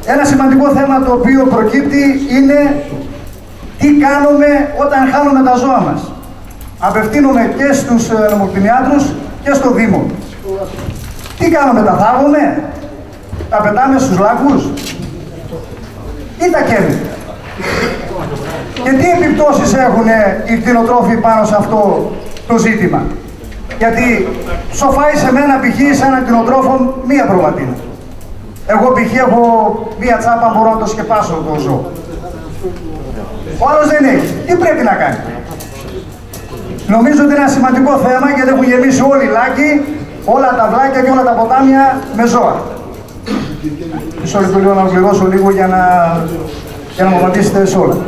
Ένα σημαντικό θέμα το οποίο προκύπτει είναι τι κάνουμε όταν χάνουμε τα ζώα μας. Απευθύνομαι και στους νομοκτηνιάτρους και στο Δήμο. Τι κάνουμε, τα θάβουμε, τα πετάμε στους λάκους ή τα καίμε? Και τι επιπτώσεις έχουν οι κτηνοτρόφοι πάνω σε αυτό το ζήτημα? Γιατί σοφάει σε μένα π.χ. σε έναν κτηνοτρόφο μία προβατίνα. Εγώ π.χ. έχω μία τσάπα, μπορώ να το σκεπάσω το ζώο. Ο άλλος δεν έχει. Τι πρέπει να κάνει? Νομίζω ότι είναι ένα σημαντικό θέμα, γιατί έχουν γεμίσει όλοι οι λάκοι, όλα τα βλάκια και όλα τα ποτάμια με ζώα. Μισό λεπτό λίγο να ολοκληρώσω λίγο για να μου απαντήσετε σε όλα.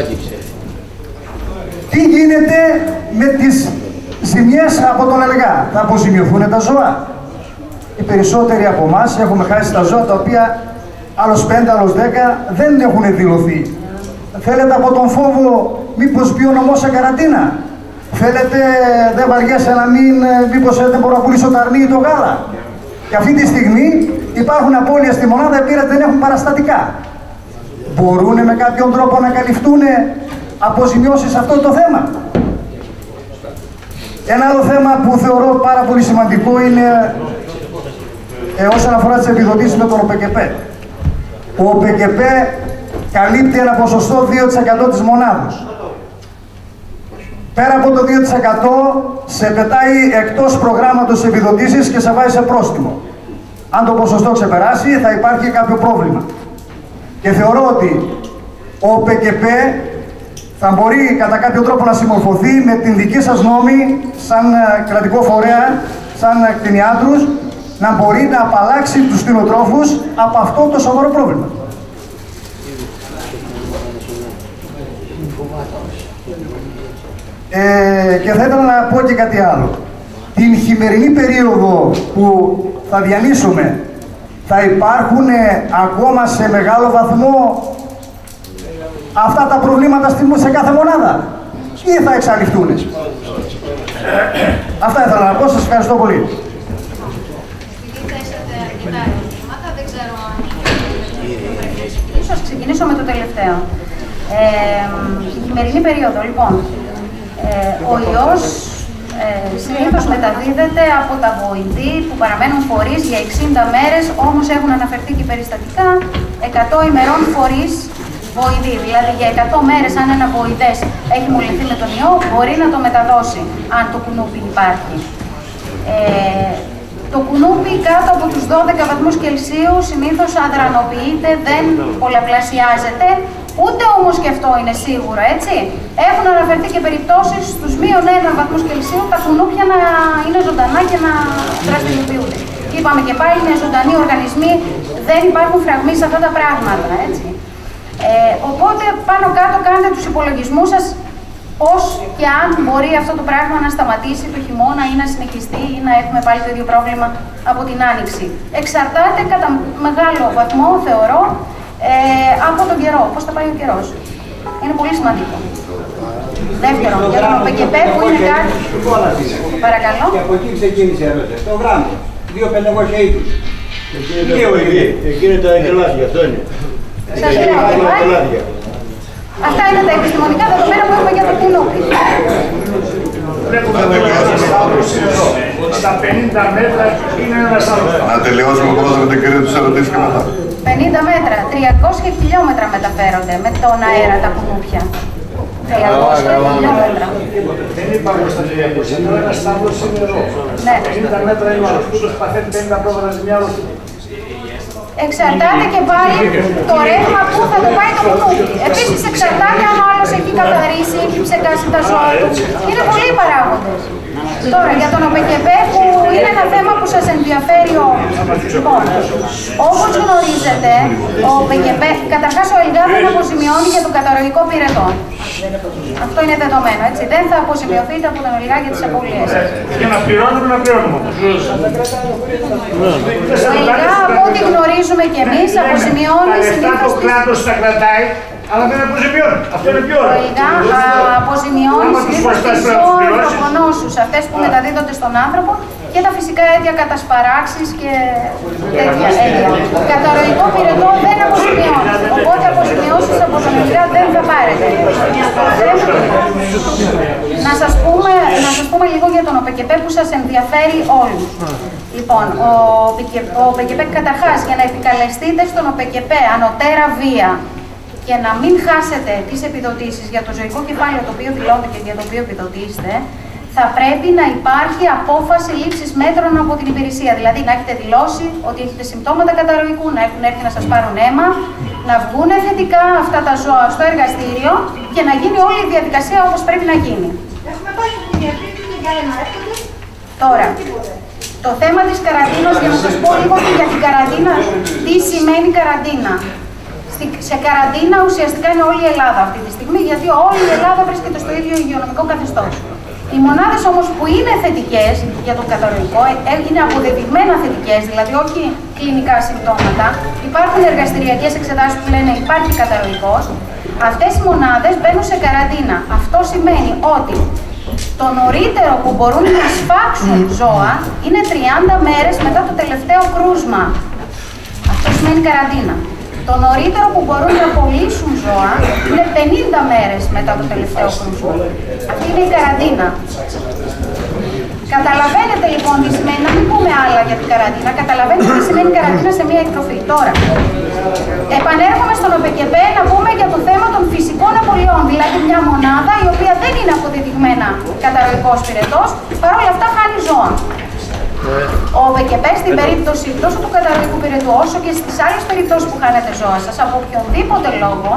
Τι γίνεται με τις ζημιές από τον ΕΛΓΑ? Θα αποζημιωθούν τα ζώα? Οι περισσότεροι από εμάς έχουμε χάσει τα ζώα τα οποία άλλος 5, άλλος 10 δεν έχουν δηλωθεί. Θέλετε από τον φόβο μήπως μπει ο νομός σε καραντίνα? Θέλετε, δεν βαριέσαι να μήπως δεν μπορώ να πουλήσω το αρνί ή το γάλα? Και αυτή τη στιγμή υπάρχουν απώλειες στη μονάδα επειδή δεν έχουν παραστατικά. Μπορούν με κάποιον τρόπο να καλυφθούν αποζημιώσεις σε αυτό το θέμα? Ένα άλλο θέμα που θεωρώ πάρα πολύ σημαντικό είναι όσον αφορά τις επιδοτήσεις με τον ΟΠΚΠ. Ο ΟΠΚΠ καλύπτει ένα ποσοστό 2% της μονάδος. Πέρα από το 2% σε πετάει εκτός προγράμματος επιδοτήσεις και σε βάζει σε πρόστιμο. Αν το ποσοστό ξεπεράσει θα υπάρχει κάποιο πρόβλημα. Και θεωρώ ότι ο ΟΠΚΠ θα μπορεί κατά κάποιο τρόπο να συμμορφωθεί με την δική σας νόμη σαν κρατικό φορέα, σαν κτηνιάτρους, να μπορεί να απαλλάξει τους κτηνοτρόφους από αυτό το σοβαρό πρόβλημα. Και θα ήθελα να πω και κάτι άλλο. Την χειμερινή περίοδο που θα διανύσουμε, θα υπάρχουν ακόμα σε μεγάλο βαθμό αυτά τα προβλήματα σε κάθε μονάδα ή θα εξαλειφθούν? Αυτά ήθελα να πω. Σας ευχαριστώ πολύ. Ίσως ξεκινήσω με το τελευταίο. Η χειμερινή περίοδο, λοιπόν, ο ιός συνήθως μεταδίδεται από τα βοηδή που παραμένουν φορείς για 60 μέρες, όμως έχουν αναφερθεί και περιστατικά 100 ημερών φορείς βοηδή. Δηλαδή για 100 μέρες αν ένα βοηδές έχει μολυνθεί με τον ιό, μπορεί να το μεταδώσει, αν το κουνούπι υπάρχει. Το κουνούπι κάτω από τους 12 βαθμούς Κελσίου συνήθως αδρανοποιείται, δεν πολλαπλασιάζεται, ούτε όμως και αυτό είναι σίγουρο, έτσι. Έχουν αναφερθεί και περιπτώσεις στους -1 βαθμούς Κελσίου τα κουνούπια να είναι ζωντανά και να δραστηριοποιούνται. Είπαμε και πάλι, είναι ζωντανοί οργανισμοί, δεν υπάρχουν φραγμοί σε αυτά τα πράγματα, έτσι. Οπότε πάνω κάτω κάντε τους υπολογισμούς σας πώς και αν μπορεί αυτό το πράγμα να σταματήσει το χειμώνα ή να συνεχιστεί ή να έχουμε πάλι το ίδιο πρόβλημα από την Άνοιξη. Εξαρτάται κατά μεγάλο βαθμό, θεωρώ, από τον καιρό, πώς θα πάει ο καιρός. Είναι πολύ σημαντικό. Δεύτερον, για τον ΟΠΚΠ που είναι κάτι... Παρακαλώ. Και από εκεί ξεκίνησε η ερώτηση. Το γράμμα. 2.520. Εκεί είναι τα γελάδια, αυτό είναι. Αυτά είναι τα επιστημονικά δεδομένα που έχουμε για το κουνούπι. Βλέπουμε ότι στα 50 μέτρα είναι ένας άλλος. Να τελειώσουμε πρώτα με την κυρία τους ερωτήσεις και μετά. 50 μέτρα, 300 χιλιόμετρα μεταφέρονται με τον αέρα τα κουνούπια. 300 χιλιόμετρα. Δεν υπάρχουν στα 300, είναι ένας στάβλος είναι εδώ. 50 μέτρα είναι ο αυτούς, παθαίνει 50 πρόβατα ζημιά όλη. Εξαρτάται και πάλι το ρεύμα που θα το πάει το κουνούπι. Επίσης εξαρτάται αν ο άλλος έχει καθαρίσει, έχει ψεκάσει τα ζώα του. Είναι πολλοί παράγοντες. Τώρα για τον ΟΠΚΠ που είναι ένα θέμα που σας ενδιαφέρει όμως. Λοιπόν, όπως γνωρίζετε, ο ΟΠΚΠ, καταρχάς ο ΕΛΓΑ δεν αποζημιώνει για τον καταρροϊκό πυρετό. Αυτό είναι δεδομένο, έτσι. Δεν θα αποζημιωθείτε από τον ΕΛΓΑ για τις απώλειές σας. Για να πληρώνουμε, να πληρώνουμε. Ο ΕΛΓΑ, από ό,τι γνωρίζουμε κι εμείς, αποζημιώνει συνήθως... Το κράτος τα κρατάει Αλλά δεν αποζημιώνει. Αυτό είναι πιο ωραίο. Αποζημιώνει τις ανθρωπονόσους, αυτές που μεταδίδονται στον άνθρωπο και τα φυσικά αίτια κατασπαράξεις και τέτοια αίτια. Καταρροϊκό πυρετό δεν αποζημιώνει. Οπότε αποζημιώσεις από τον ΕΚΡΑ δεν θα πάρετε. Να σας πούμε λίγο για τον ΟΠΚΠ που σας ενδιαφέρει όλους. Λοιπόν, ο ΟΠΚΠ καταρχάς για να επικαλεστείτε στον ΟΠΚΠ ανωτέρα βία και να μην χάσετε τις επιδοτήσεις για το ζωικό κεφάλαιο το οποίο δηλώνετε και για το οποίο επιδοτήσετε, θα πρέπει να υπάρχει απόφαση λήψης μέτρων από την υπηρεσία. Δηλαδή να έχετε δηλώσει ότι έχετε συμπτώματα καταρροϊκού, να έχουν έρθει να σας πάρουν αίμα, να βγουν θετικά αυτά τα ζώα στο εργαστήριο και να γίνει όλη η διαδικασία όπως πρέπει να γίνει. Έχουμε πάει στην Κυριακή για να έρχονται. Τώρα, το θέμα της καραντίνας, για να σας πω λίγο για την καραντίνα, τι σημαίνει καραντίνα. Σε καραντίνα ουσιαστικά είναι όλη η Ελλάδα αυτή τη στιγμή, γιατί όλη η Ελλάδα βρίσκεται στο ίδιο υγειονομικό καθεστώς. Οι μονάδες όμως που είναι θετικές για το καταρροϊκό, είναι αποδεδειγμένα θετικές, δηλαδή όχι κλινικά συμπτώματα, υπάρχουν εργαστηριακές εξετάσεις που λένε υπάρχει καταρροϊκός, αυτές οι μονάδες μπαίνουν σε καραντίνα. Αυτό σημαίνει ότι το νωρίτερο που μπορούν να σφάξουν ζώα είναι 30 μέρες μετά το τελευταίο κρούσμα. Αυτό σημαίνει καραντίνα. Το νωρίτερο που μπορούν να πωλήσουν ζώα είναι 50 μέρες μετά το τελευταίο κρούσμα. Αυτή είναι η καραντίνα. Καταλαβαίνετε λοιπόν τι σημαίνει, να μην πούμε άλλα για την καραντίνα, καταλαβαίνετε τι σημαίνει καραντίνα σε μια εκτροφή. Τώρα, επανέρχομαι στον ΟΠΚΠ να πούμε για το θέμα των φυσικών απολειών, δηλαδή μια μονάδα η οποία δεν είναι αποδεδειγμένα καταρροϊκός πυρετός, παρόλα αυτά χάνει ζώα. Ο ΟΠΚΠ στην περίπτωση τόσο του καταρροϊκού πυρετού όσο και στις άλλες περιπτώσεις που χάνετε ζώα σας, από οποιονδήποτε λόγο,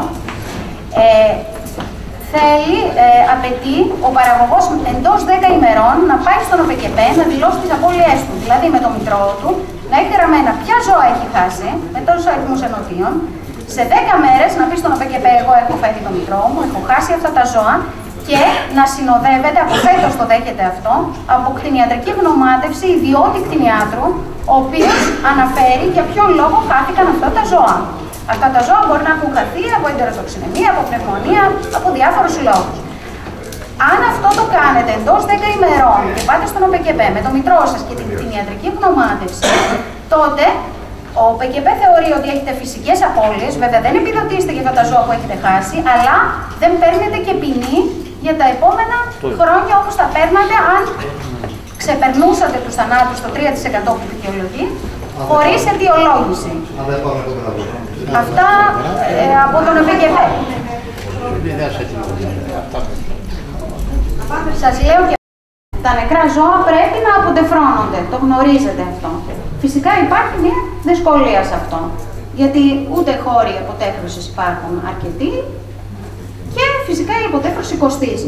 απαιτεί ο παραγωγός εντός 10 ημερών να πάει στον ΟΠΚΠ να δηλώσει τις απώλειές του. Δηλαδή με το μητρό του να έχει γραμμένα ποια ζώα έχει χάσει, με τόσους αριθμούς ενωτίων, σε 10 μέρες να πει στον ΟΠΚΠ: εγώ έχω φέρει το μητρό μου, έχω χάσει αυτά τα ζώα, και να συνοδεύεται, από φέτος το δέχεται αυτό, από κτηνιατρική γνωμάτευση ιδιώτη κτηνιάτρου, ο οποίος αναφέρει για ποιο λόγο χάθηκαν αυτά τα ζώα. Αυτά τα ζώα μπορεί να έχουν χαθεί από εντεροτοξινεμία, από πνευμονία, από διάφορους λόγους. Αν αυτό το κάνετε εντός 10 ημερών και πάτε στον ΟΠΚΠ με το μητρό σας και την κτηνιατρική γνωμάτευση, τότε ο ΟΠΚΠ θεωρεί ότι έχετε φυσικές απώλειες, βέβαια δεν επιδοτήσετε για αυτά τα ζώα που έχετε χάσει, αλλά δεν παίρνετε και ποινή για τα επόμενα χρόνια όπως θα παίρνατε αν ξεπερνούσατε τους θανάτους το 3% που δικαιολογεί, χωρίς αιτιολόγηση. Αυτά από τον ΟΠΚΠ. Σας λέω και τα νεκρά ζώα πρέπει να αποτεφρώνονται, το γνωρίζετε αυτό. Φυσικά υπάρχει μια δυσκολία σε αυτό, γιατί ούτε χώροι αποτέφρωσης υπάρχουν αρκετοί και φυσικά η αποτέφρωση κοστίζει.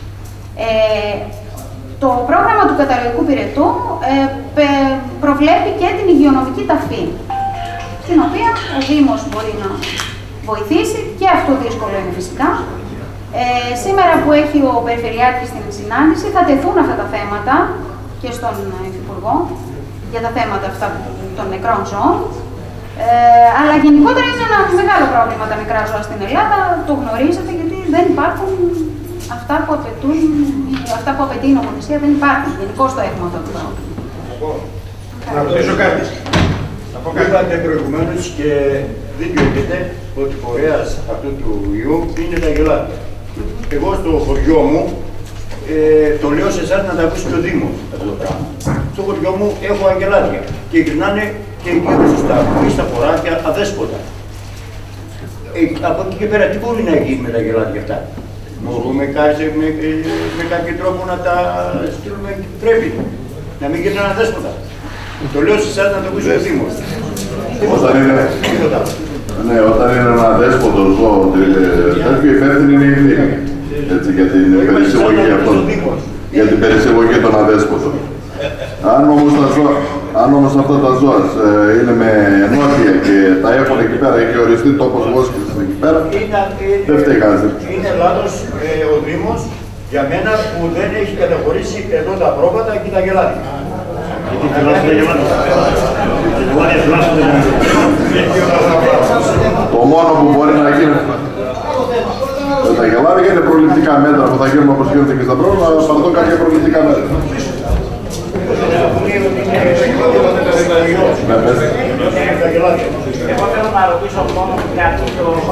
Το πρόγραμμα του καταρροϊκού πυρετού προβλέπει και την υγειονομική ταφή, στην οποία ο Δήμος μπορεί να βοηθήσει, και αυτό δύσκολο είναι φυσικά. Σήμερα που έχει ο Περιφερειάρχης την συνάντηση θα τεθούν αυτά τα θέματα και στον Υφυπουργό για τα θέματα αυτά των νεκρών ζώων. Αλλά γενικότερα είναι ένα μεγάλο πρόβλημα τα νεκρά ζώα στην Ελλάδα, το γνωρίζετε, γιατί δεν υπάρχουν αυτά που απαιτούν, αυτά που απαιτεί η νομοθεσία δεν υπάρχουν. Γενικώς το έχουμε αυτό το πρόβλημα. Να ρωτήσω κάτι. Είπατε προηγουμένως και δίκιο έχετε ότι φορέας αυτού του ιού είναι τα γελάδια. Εγώ στο χωριό μου, το λέω σε εσάς να τα ακούσει και ο Δήμος αυτό το πράγμα. Στο χωριό μου έχω αγελάδια και γυρνάνε και γύρω στα χωράκια αδέσποτα. Από εκεί και πέρα τι μπορεί να γίνει με τα αγελάδια αυτά? Μπορούμε με κάποιο τρόπο να τα στείλουμε? Πρέπει να μην γυρνάνε αδέσποτα. Το λέω σε εσάς να το ακούσει ο Δήμος. Ναι, όταν είναι ένα αδέσποτο ζώο, τέτοιο υπεύθυνη είναι η ευθύνη. Για την περισυλλογή αυτών. Για την περισυλλογή των αδέσποτων. Αν όμως αυτά τα ζώα είναι με ενότια και τα έχουν εκεί πέρα, έχει οριστεί τόπος βόσκησης εκεί πέρα, δεν φταίει κανένας. Είναι λάθος ο Δήμος για μένα που δεν έχει καταχωρήσει εδώ τα πρόβατα και τα γελάδια. Το μόνο που μπορεί να γίνει στα γελάδια είναι προληπτικά μέτρα που θα γίνουν όπως γίνονται και στα πρόβλημα, να πάρθω κάποια προληπτικά μέτρα. Εγώ θέλω να ρωτήσω μόνο κάτι,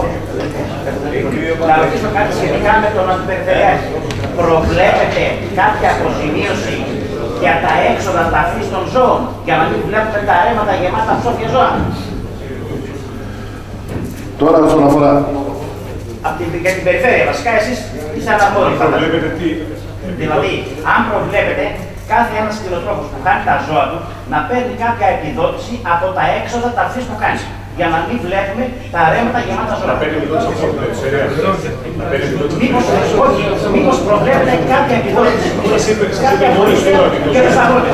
να ρωτήσω κάτι σχετικά με τον αντιπεριφερειάρχη. Προβλέπετε κάποια αποζημίωση για τα έξοδα ταφής των ζώων, για να μην βλέπουμε τα ρέματα γεμάτα ψόφια ζώα? Τώρα όσον αφορά... Για την περιφέρεια, βασικά εσείς είστε αναπόροι. Δηλαδή, αν προβλέπετε κάθε ένας κτηνοτρόφος που κάνει τα ζώα του να παίρνει κάποια επιδότηση από τα έξοδα ταφής που κάνει. Για να μην βλέπουμε τα ρέματα γεμάτα ζώα. Μήπως προβλέπετε κάποια επιδότηση για τους αγρότες.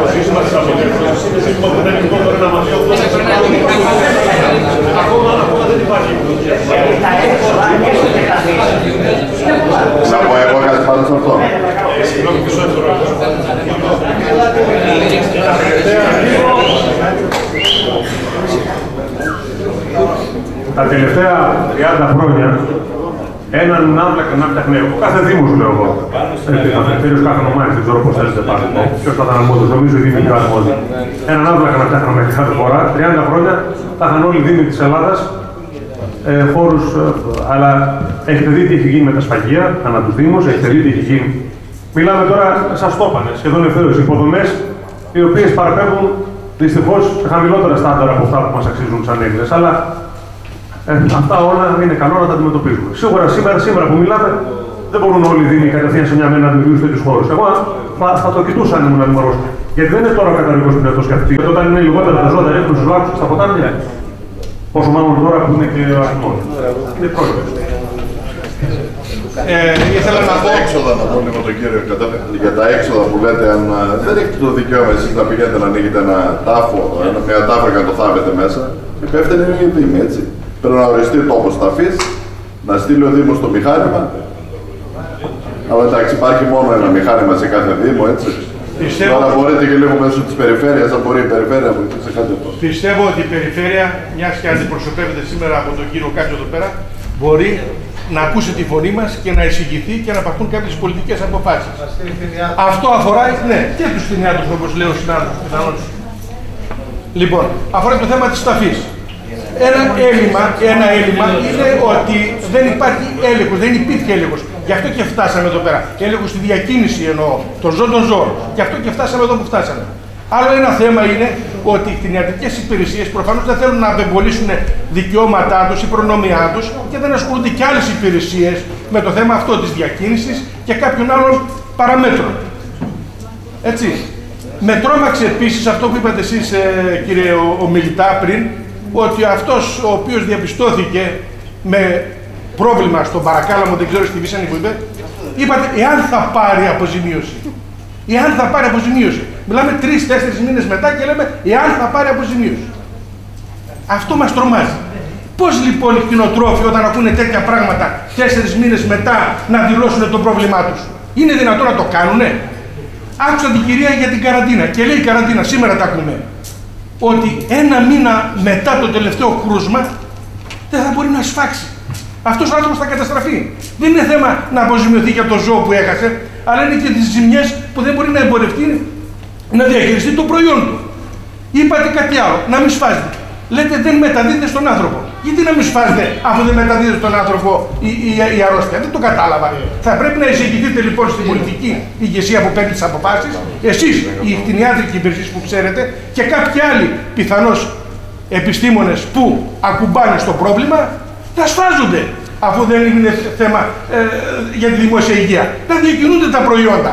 Τα έξοδα και τα ταφής. Να πω εγώ κάτι πάνω σε αυτό. Τα τελευταία 30 χρόνια έναν άπλακα να φτιαχνεί, ο κάθε Δήμος λέω εγώ, ο κάθε νομάνης, δεν ξέρω πώς θέλετε πάρει, ποιος θα ήταν αρμόδιος, νομίζω οι Δήμοι πιο αρμόδιοι. Έναν άπλακα να φτιάχναμε κάθε φορά, 30 χρόνια θα είχαν όλοι οι Δήμοι της Ελλάδας φόρους, αλλά έχετε δει τι έχει γίνει με τα σφαγεία, ανά τους Δήμους, έχετε δει τι έχει γίνει. Μιλάμε τώρα, σας το είπανε, σχεδόν ευθέως, υποδομές οι οποίες παραπέμπουν δυστυχώς σε χαμηλότερα στάνταρα από αυτά που μας αξίζουν σαν Έλληνες, αλλά αυτά όλα είναι καλό να τα αντιμετωπίζουμε. Σίγουρα σήμερα που μιλάμε, δεν μπορούν όλοι οι Δήμοι κατευθείαν σε μια μέρα να δημιουργήσουν τέτοιους χώρους. Εγώ θα το κοιτούσα αν ήμουν δημαρχός. Γιατί δεν είναι τώρα καταρριγώς που είναι το σκεφτεί. Όταν είναι λιγότερα τα ζώα, ρίχνουν στους λάκους στα ποτάμια. Πόσο μάλλον τώρα που είναι και ο αριθμός. Είναι πρόβλημα. Ήθελα να πω έξοδα να πω λίγο τον κύριο για τα έξοδα που λέτε. Αν δεν έχετε το δικαίωμα εσείς να πηγαίνετε να ανοίγετε ένα τάφο, μια τάφο και να το θάβετε μέσα, υπεύθυνοι είναι οι Δήμοι, έτσι. Πρέπει να οριστεί τόπος ταφής, να στείλει ο Δήμος το μηχάνημα. Αλλά εντάξει, υπάρχει μόνο ένα μηχάνημα σε κάθε Δήμο, έτσι. Τώρα μπορείτε και λίγο μέσω της περιφέρειας, αν μπορεί η περιφέρεια να βοηθήσει σε κάτι αυτό. Πιστεύω ότι η περιφέρεια, μιας και αντιπροσωπεύεται σήμερα από τον κύριο Κάτσο εδώ πέρα, μπορεί να ακούσει τη φωνή μας και να εισηγηθεί και να πάρθουν κάποιες πολιτικές αποφάσεις. Αυτό αφορά, ναι, και τους κτηνιάτρους, όπως λέει ο συνάδελφος πιθανώς. Λοιπόν, αφορά το θέμα της ταφής. Ένα έλλειμμα είναι ότι δεν υπάρχει έλεγχος, δεν υπήρχε έλεγχος. Γι' αυτό και φτάσαμε εδώ πέρα. Έλεγχος στη διακίνηση εννοώ, των ζώων. Γι' αυτό και φτάσαμε εδώ που φτάσαμε. Άλλο ένα θέμα είναι ότι οι κτηνιατρικές υπηρεσίες προφανώς δεν θέλουν να απεμπολίσουν δικαιώματά τους ή προνόμια τους και δεν ασχολούνται και άλλες υπηρεσίες με το θέμα αυτό της διακίνησης και κάποιων άλλων παραμέτρων. Έτσι. Με τρόμαξε επίσης αυτό που είπατε εσείς, κύριε ομιλητά πριν, ότι αυτός ο οποίος διαπιστώθηκε με πρόβλημα στον Παρακάλαμο, δεν ξέρω στη Βίσανη που είπατε εάν θα πάρει αποζημίωση. Εάν θα πάρει αποζημίωση. Μιλάμε 3-4 μήνες μετά και λέμε εάν θα πάρει αποζημίωση. Αυτό μας τρομάζει. Πώς λοιπόν οι κτηνοτρόφοι όταν ακούνε τέτοια πράγματα 4 μήνες μετά να δηλώσουν το πρόβλημά τους? Είναι δυνατόν να το κάνουνε? Άκουσα την κυρία για την καραντίνα και λέει η καραντίνα, σήμερα τα ακούμε, ότι ένα μήνα μετά το τελευταίο κρούσμα δεν θα μπορεί να σφάξει. Αυτός ο άνθρωπος θα καταστραφεί. Δεν είναι θέμα να αποζημιωθεί για το ζώο που έχασε, αλλά είναι και τις ζημιές που δεν μπορεί να εμπορευτεί, να διαχειριστεί το προϊόν του. Είπατε κάτι άλλο, να μην σφάζετε. Λέτε δεν μεταδίδεται στον άνθρωπο. Γιατί να μην σφάζετε αφού δεν μεταδίδεται στον άνθρωπο η αρρώστια? Δεν το κατάλαβα. Θα πρέπει να εισηγηθείτε λοιπόν στην πολιτική ηγεσία που παίρνει τις αποφάσεις, εσείς οι κτηνιάτρικοι υπηρεσίες που ξέρετε και κάποιοι άλλοι πιθανώς επιστήμονες που ακουμπάνε στο πρόβλημα, να σφάζονται αφού δεν είναι θέμα για τη δημόσια υγεία. Να διακινούνται τα προϊόντα.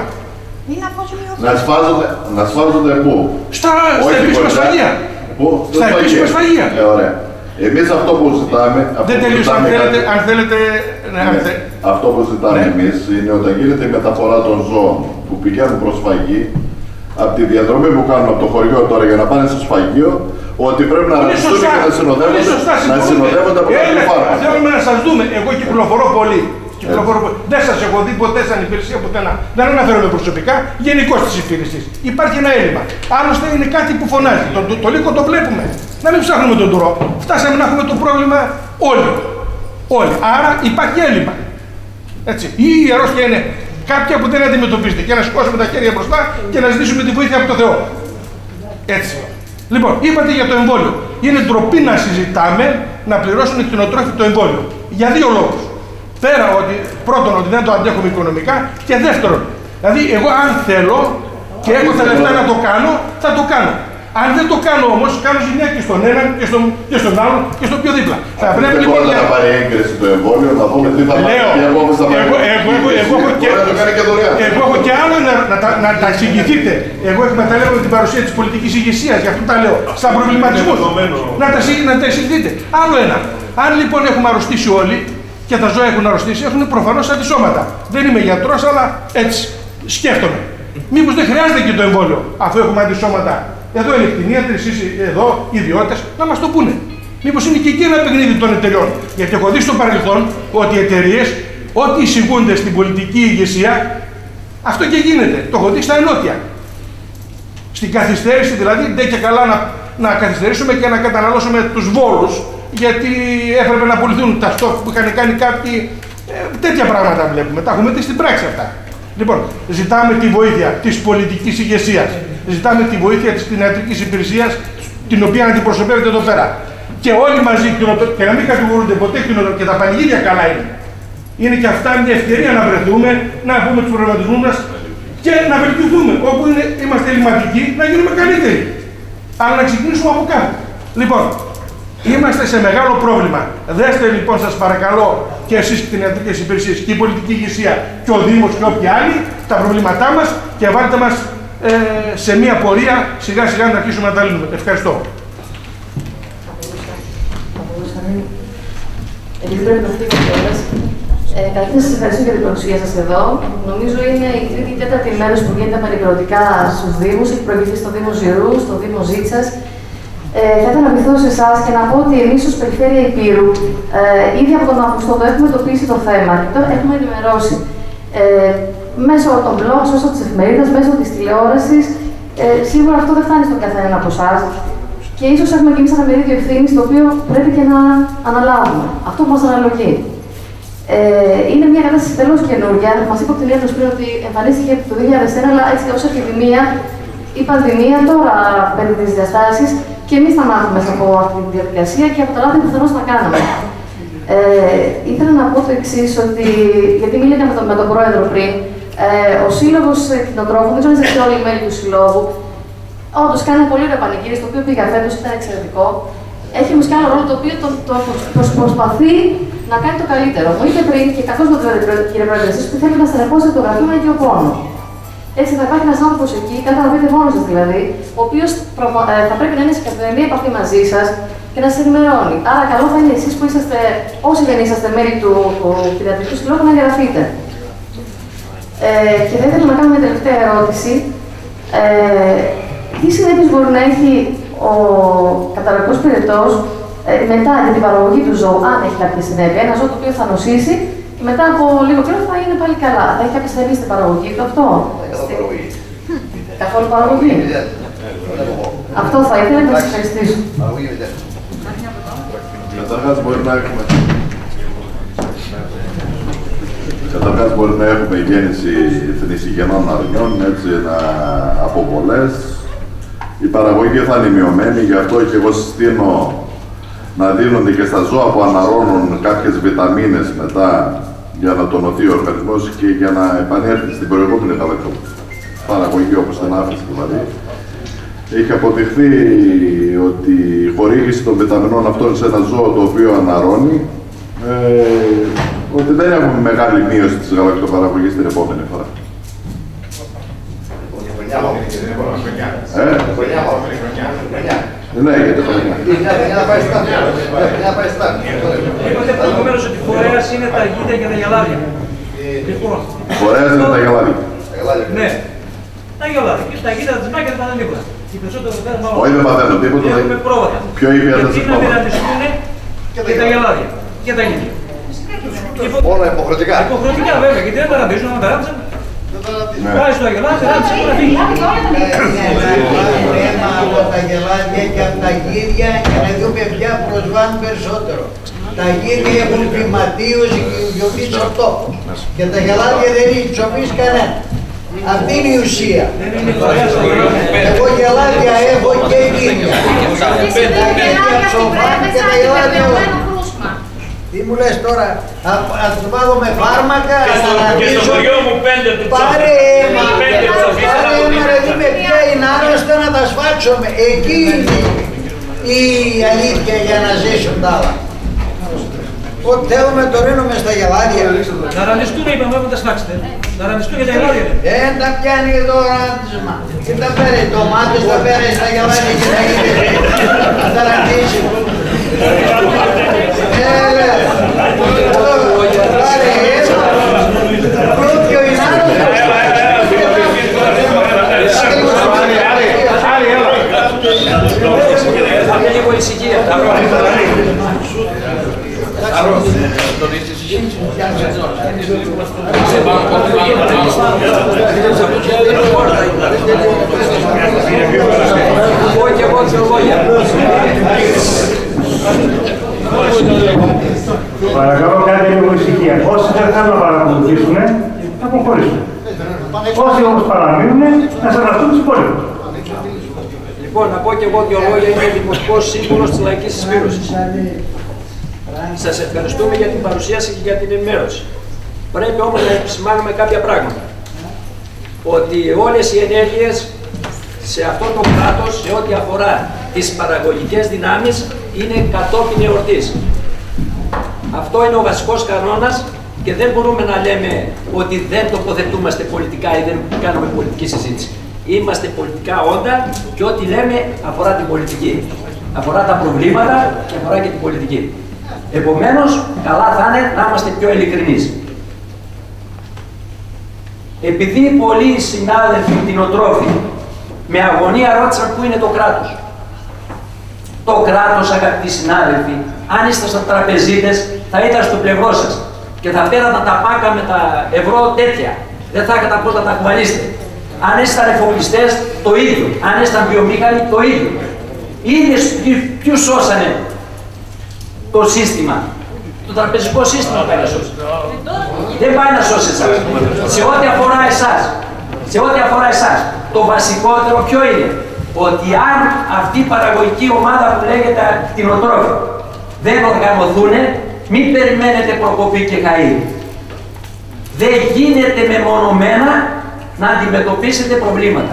Να σφάζονται πού? Στα επίσημα σφαγεία. Στα επίσημα σφαγεία. Ωραία. Εμείς αυτό που ζητάμε... Δεν τελείωσα, αν θέλετε... Αυτό που ζητάμε εμείς είναι όταν γίνεται η μεταφορά των ζώων που πηγαίνουν προς σφαγή, από τη διαδρομή που κάνουν από το χωριό τώρα για να πάνε στο σφαγείο, ότι πρέπει να ρωτήσουν και να συνοδεύονται από τα φάρμακα. Θέλουμε να σας δούμε. Εγώ κυκλοφορώ πολύ. Δεν σας έχω δει ποτέ σαν υπηρεσία πουθενά. Δεν αναφέρομαι προσωπικά, γενικώς στις υπηρεσίες. Υπάρχει ένα έλλειμμα. Άλλωστε είναι κάτι που φωνάζει. Το λύκο το βλέπουμε. Να μην ψάχνουμε τον τουρό. Φτάσαμε να έχουμε το πρόβλημα όλοι. Άρα υπάρχει έλλειμμα. Έτσι. Ή η αρρώστια είναι κάποια που δεν αντιμετωπίζεται και να σηκώσουμε τα χέρια μπροστά και να ζητήσουμε τη βοήθεια από το Θεό. Έτσι. Λοιπόν, είπατε για το εμβόλιο. Είναι ντροπή να συζητάμε να πληρώσουν οι κτηνοτρόφοι το εμβόλιο. Για δύο λόγους. Πέρα ότι πρώτον ότι δεν το αντέχουμε οικονομικά και δεύτερον, δηλαδή εγώ αν θέλω και έχω τα λεφτά να το κάνω, θα το κάνω. Αν δεν το κάνω όμως, κάνω ζημιά και στον έναν και στον άλλον και στον πιο δίπλα. Θα πρέπει λοιπόν να πάρει έγκριση το εμβόλιο, να δούμε τι θα πάρει. Εγώ έχω και άλλο να τα εξηγηθείτε. Εγώ εκμεταλλεύομαι την παρουσία της πολιτικής ηγεσίας, γι' αυτό τα λέω. Σαν προβληματισμούς. Να τα εξηγηθείτε. Άλλο ένα. Αν λοιπόν έχουμε αρρωστήσει όλοι και τα ζώα έχουν αρρωστήσει, έχουν προφανώς αντισώματα. Δεν είμαι γιατρός, αλλά έτσι σκέφτομαι. Μήπως δεν χρειάζεται και το εμβόλιο, αφού έχουμε αντισώματα. Εδώ είναι κτηνίατροι, εσείς εδώ, οι ιδιώτες, να μας το πούνε. Μήπως είναι και εκεί ένα παιχνίδι των εταιριών. Γιατί έχω δει στο παρελθόν ότι οι εταιρείες, ό,τι εισηγούνται στην πολιτική ηγεσία, αυτό και γίνεται. Το έχω δει στα ενότια. Στην καθυστέρηση δηλαδή, δεν και καλά να καθυστερήσουμε και να καταναλώσουμε τους βόλους, γιατί έπρεπε να πουληθούν τα στόκ που είχαν κάνει κάποιοι. Τέτοια πράγματα βλέπουμε. Τα έχουμε δει στην πράξη αυτά. Λοιπόν, ζητάμε τη βοήθεια της πολιτικής ηγεσίας. Ζητάμε τη βοήθεια της κτηνιατρικής υπηρεσίας, την οποία αντιπροσωπεύεται εδώ πέρα. Και όλοι μαζί, και να μην κατηγορούνται ποτέ και τα πανηγύρια καλά είναι. Είναι και αυτά μια ευκαιρία να βρεθούμε, να πούμε τους προβληματισμούς μας και να βελτιωθούμε. Όπου είμαστε ελληματικοί, να γίνουμε καλύτεροι. Αλλά να ξεκινήσουμε από κάτω. Λοιπόν, είμαστε σε μεγάλο πρόβλημα. Δέστε λοιπόν, σας παρακαλώ, και εσείς κτηνιατρικές υπηρεσίες και η πολιτική ηγεσία και ο Δήμος και όποιοι άλλοι, τα προβλήματά μας και βάλτε μας σε μια πορεία σιγά σιγά να αρχίσουμε να τα λύνουμε. Ευχαριστώ. Επειδή πρέπει να φύγω κιόλας, καταρχήν σας ευχαριστώ για την παρουσία σας εδώ. Νομίζω είναι η τρίτη ή τέταρτη μέρα που γίνεται περιπτωτικά στους Δήμους. Έχει προηγηθεί στο Δήμο Ζηρού, στο Δήμο Ζήτσας. Θα ήθελα να απευθυνθώ σε εσάς και να πω ότι εμείς ως Περιφέρεια Υπήρου ήδη από τον Αύγουστο το έχουμε εντοπίσει το θέμα και το έχουμε ενημερώσει. Μέσω των blogs, μέσω της εφημερίδας, μέσω της τηλεόρασης. Σίγουρα αυτό δεν φτάνει στον καθένα από εσάς. Και ίσως έχουμε και εμείς ένα μερίδιο ευθύνης, το οποίο πρέπει και να αναλάβουμε. Αυτό που μας αναλογεί. Είναι μια κατάσταση τελώς καινούργια. Μας είπε ο κτηνίατρος πριν ότι εμφανίστηκε το 2001, αλλά έτσι ως επιδημία, η πανδημία τώρα παίρνει τις διαστάσεις και εμείς θα μάθουμε μέσα από αυτή τη διαδικασία και από τα λάθη που πιθανώς θα κάναμε. Ήθελα να πω το εξής, ότι γιατί μίληκα με τον πρόεδρο πριν, ο Σύλλογος Κτηνοτρόφων, δεν ξέρω αν είστε όλοι οι μέλη του Συλλόγου, όντως κάνει πολύ ωραίο πανηγύρι, στο οποίο πήγα φέτος, ήταν εξαιρετικό. Έχει όμως και άλλο ρόλο το οποίο προσπαθεί να κάνει το καλύτερο. Μου είπε πριν και καθώς με το κύριε Πρόεδρε, εσείς που θέλετε να στενεχώσετε το γραφείο είναι και ο πόνο. Έτσι θα υπάρχει ένας άνθρωπος εκεί, κάτι να πείτε μόνος σας δηλαδή, ο οποίος θα πρέπει να είναι σε καθημερινή επαφή μαζί σας και να σας ενημερώνει. Άρα, καλό θα είναι εσείς που είσαστε, όσοι δεν είσαστε μέλη του κτηνιατρικού συλλόγου, να εγγραφείτε. Και θα ήθελα να κάνω μια τελευταία ερώτηση. Τι συνέπειες μπορεί να έχει ο καταρρακτικός πυρετός μετά για την παραγωγή του ζώου, αν έχει κάποια συνέπεια, ένα ζώο το οποίο θα νοσήσει και μετά από λίγο καιρό θα είναι πάλι καλά. Θα έχει κάποια συνέπεια στην παραγωγή του αυτό. Καθόλου παραγωγή. Αυτό θα ήθελα να σας ευχαριστήσω. Καταρχάς μπορεί να έχουμε γέννηση θνησιγενών αρνιών, έτσι, από πολλές. Η παραγωγή θα είναι μειωμένη, γι' αυτό και εγώ συστήνω να δίνονται και στα ζώα που αναρρώνουν κάποιες βιταμίνες μετά για να τονωθεί ο οργανισμός και για να επανέλθει στην προηγούμενη παραγωγή, όπως την άφηση δηλαδή. Έχει αποδειχθεί ότι η χορήγηση των βιταμινών αυτών σε ένα ζώο το οποίο αναρρώνει, ότι δεν έχουμε μεγάλη μείωση της γαλακτοπαραγωγής την επόμενη φορά. Ναι, γιατί χρονιά. Είπατε προηγουμένως ότι φορέας είναι τα γίδια και τα γελάδια. Φορέας είναι τα γελάδια. Ναι, τα γελάδια. Και τα γίδια της μάκια δεν πάνε τίποτα. Όχι, δεν παθαίνουν τίποτα. Έχουμε πρόβατα. Ποιο είπε για τα γιατί να μοιραστούν και τα γελάδια και τα γίδια. Όλα υποχρεωτικά. Υποχρεωτικά βέβαια, γιατί δεν παραμπίζουν, αν παράμπησαν. Πάει στο αγελάδι, ράτσε και να φύγει. Θέμα από τα γελάδια και από τα γίδια για να δούμε ποια προσβάλλουν περισσότερο. περισσότερο. Τα γύρια έχουν βηματίωση και γιοπής από τόπο. Και τα γελάδια δεν έχει τσοπής κανένα. Αυτή είναι η ουσία. Εγώ γελάδια έχω και γύρια. Τα γύρια ψοφάνε και τα γελάδια όλα. Τι μου λες τώρα, θα τους βάλω με φάρμακα, να αναλύσω. Και στο χωριό μου 5 του Πάρε αίμα, δηλαδή με ποια είναι άρρωστα να τα σφάξουμε. Εκεί είναι η αλήθεια για να ζήσουν τα άλλα. Ό,τι θέλουμε το ρίνουμε στα γελάδια. Να ρανιστούν, είπαμε, δεν τα σφάξετε. Να ρανιστούν για τα γελάδια. Δεν τα πιάνει εδώ ο ραντισμα. Τι τα πέρε, ντομάτες τα πέρε στα γελάδια και να είναι. Να τα ραντίσει. Πάμε λίγο ησυχία. Παρακαλώ, κάντε λίγο ησυχία. Όσοι δεν θέλουν να παρακολουθήσουν, θα αποχωρήσουν. Όσοι όμως παραμείνουν, να σεβαστούν τους υπόλοιπους. Λοιπόν, να πω και εγώ δύο λόγια, είμαι δημοτικός σύμβουλος της Λαϊκής Συσπήρωσης. Σας ευχαριστούμε για την παρουσίαση και για την ενημέρωση. Πρέπει όμως να επισημάνουμε κάποια πράγματα. Ότι όλες οι ενέργειες σε αυτό το κράτος, σε ό,τι αφορά τις παραγωγικές δυνάμεις, είναι κατόπιν εορτής. Αυτό είναι ο βασικός κανόνας και δεν μπορούμε να λέμε ότι δεν τοποθετούμαστε πολιτικά ή δεν κάνουμε πολιτική συζήτηση. Είμαστε πολιτικά όντα και ό,τι λέμε αφορά την πολιτική. Αφορά τα προβλήματα και αφορά και την πολιτική. Επομένως, καλά θα είναι να είμαστε πιο ειλικρινείς. Επειδή πολλοί συνάδελφοι κτηνοτρόφοι με αγωνία ρώτησαν πού είναι το κράτος. Το κράτος, αγαπητοί συνάδελφοι, αν ήσασταν τραπεζίτες, θα ήταν στο πλευρό σας και θα πέραναν τα πάκα με τα ευρώ τέτοια. Δεν θα είχατε πώς να τα κουβαλήσετε. Αν ήσασταν εφοπλιστές, το ίδιο. Αν ήσασταν βιομήχανοι, το ίδιο. Είδες ποιους σώσανε το σύστημα. Το τραπεζικό σύστημα πάει να σώσει. Δεν πάει να σώσει εσάς. Σε ό,τι αφορά εσάς, το βασικότερο ποιο είναι? Ότι αν αυτή η παραγωγική ομάδα που λέγεται κτηνοτρόφοι δεν οργανωθούν, μην περιμένετε προκοπή και χαΐ. Δεν γίνεται μεμονωμένα να αντιμετωπίσετε προβλήματα.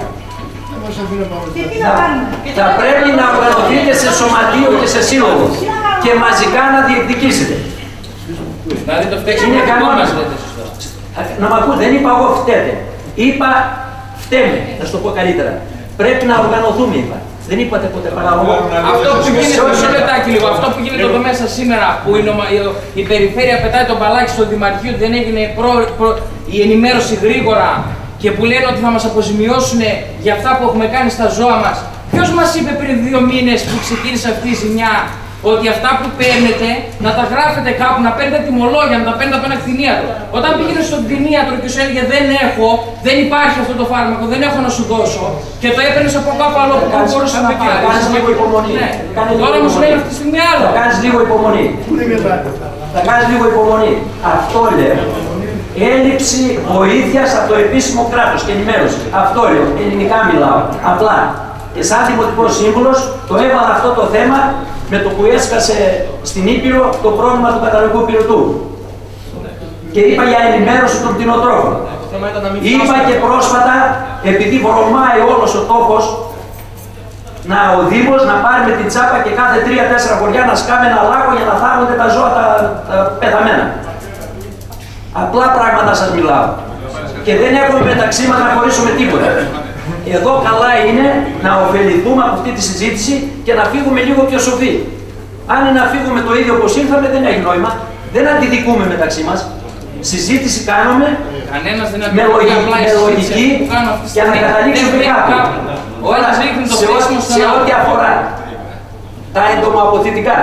Θα πρέπει να οργανωθείτε σε σωματείο και σε σύλλογο και μαζικά να διεκδικήσετε. Δηλαδή το φταίξει είναι κανόνας. Να μ' ακούτε, δεν είπα εγώ φταίτε. Είπα φταίμε, θα σου το πω καλύτερα. Πρέπει να οργανωθούμε, είπα. Δεν είπατε ποτέ παραγωγό. Αυτό που γίνεται, μισό λεπτάκι λίγο, αυτό που γίνεται εδώ μέσα σήμερα, που η περιφέρεια πετάει το μπαλάκι στο Δημαρχείο, δεν έγινε η ενημέρωση γρήγορα και που λένε ότι θα μας αποζημιώσουν για αυτά που έχουμε κάνει στα ζώα μας. Ποιος μας είπε πριν 2 μήνες που ξεκίνησε αυτή η ζημιά, ότι αυτά που παίρνετε να τα γράφετε κάπου, να παίρνετε τιμολόγια, να τα παίρνετε από ένα κτηνίατρο. Όταν πήγαινε στον κτηνίατρο και σου έλεγε δεν υπάρχει αυτό το φάρμακο, δεν έχω να σου δώσω και το έπαιρνες από κάπου άλλο που δεν μπορούσε να πάρει. Κάνεις λίγο υπομονή. Τώρα όμως λέει αυτή τη στιγμή άλλο. Θα κάνεις λίγο υπομονή. Αυτό λέω. Έλλειψη βοήθειας από το επίσημο κράτος και ενημέρωση. Αυτό λέω. Ελληνικά μιλάω. Απλά. Και σαν δημοτικός σύμβουλος το έβαλα αυτό το θέμα με το που έσκασε στην Ήπειρο το πρόβλημα του καταλογικού πυρετού. Και είπα για ενημέρωση των κτηνοτρόφων. Είπα και πρόσφατα, επειδή βρωμάει όλος ο τόπος, ο Δήμος να πάρει με την τσάπα και κάθε 3-4 χωριά να σκάμε ένα λάκκο για να θάβονται τα ζώα τα πεθαμένα. Απλά πράγματα σας μιλάω. Και δεν έχουμε μεταξύ μας να χωρίσουμε τίποτα. Εδώ καλά είναι να ωφεληθούμε από αυτή τη συζήτηση και να φύγουμε λίγο πιο σοφοί. Αν είναι να φύγουμε το ίδιο όπως ήρθαμε, δεν έχει νόημα. Δεν αντιδικούμε μεταξύ μας. Συζήτηση κάνουμε με λογική για να καταλήξουμε κάπου. Σε ό,τι αφορά τα εντομοαποθητικά.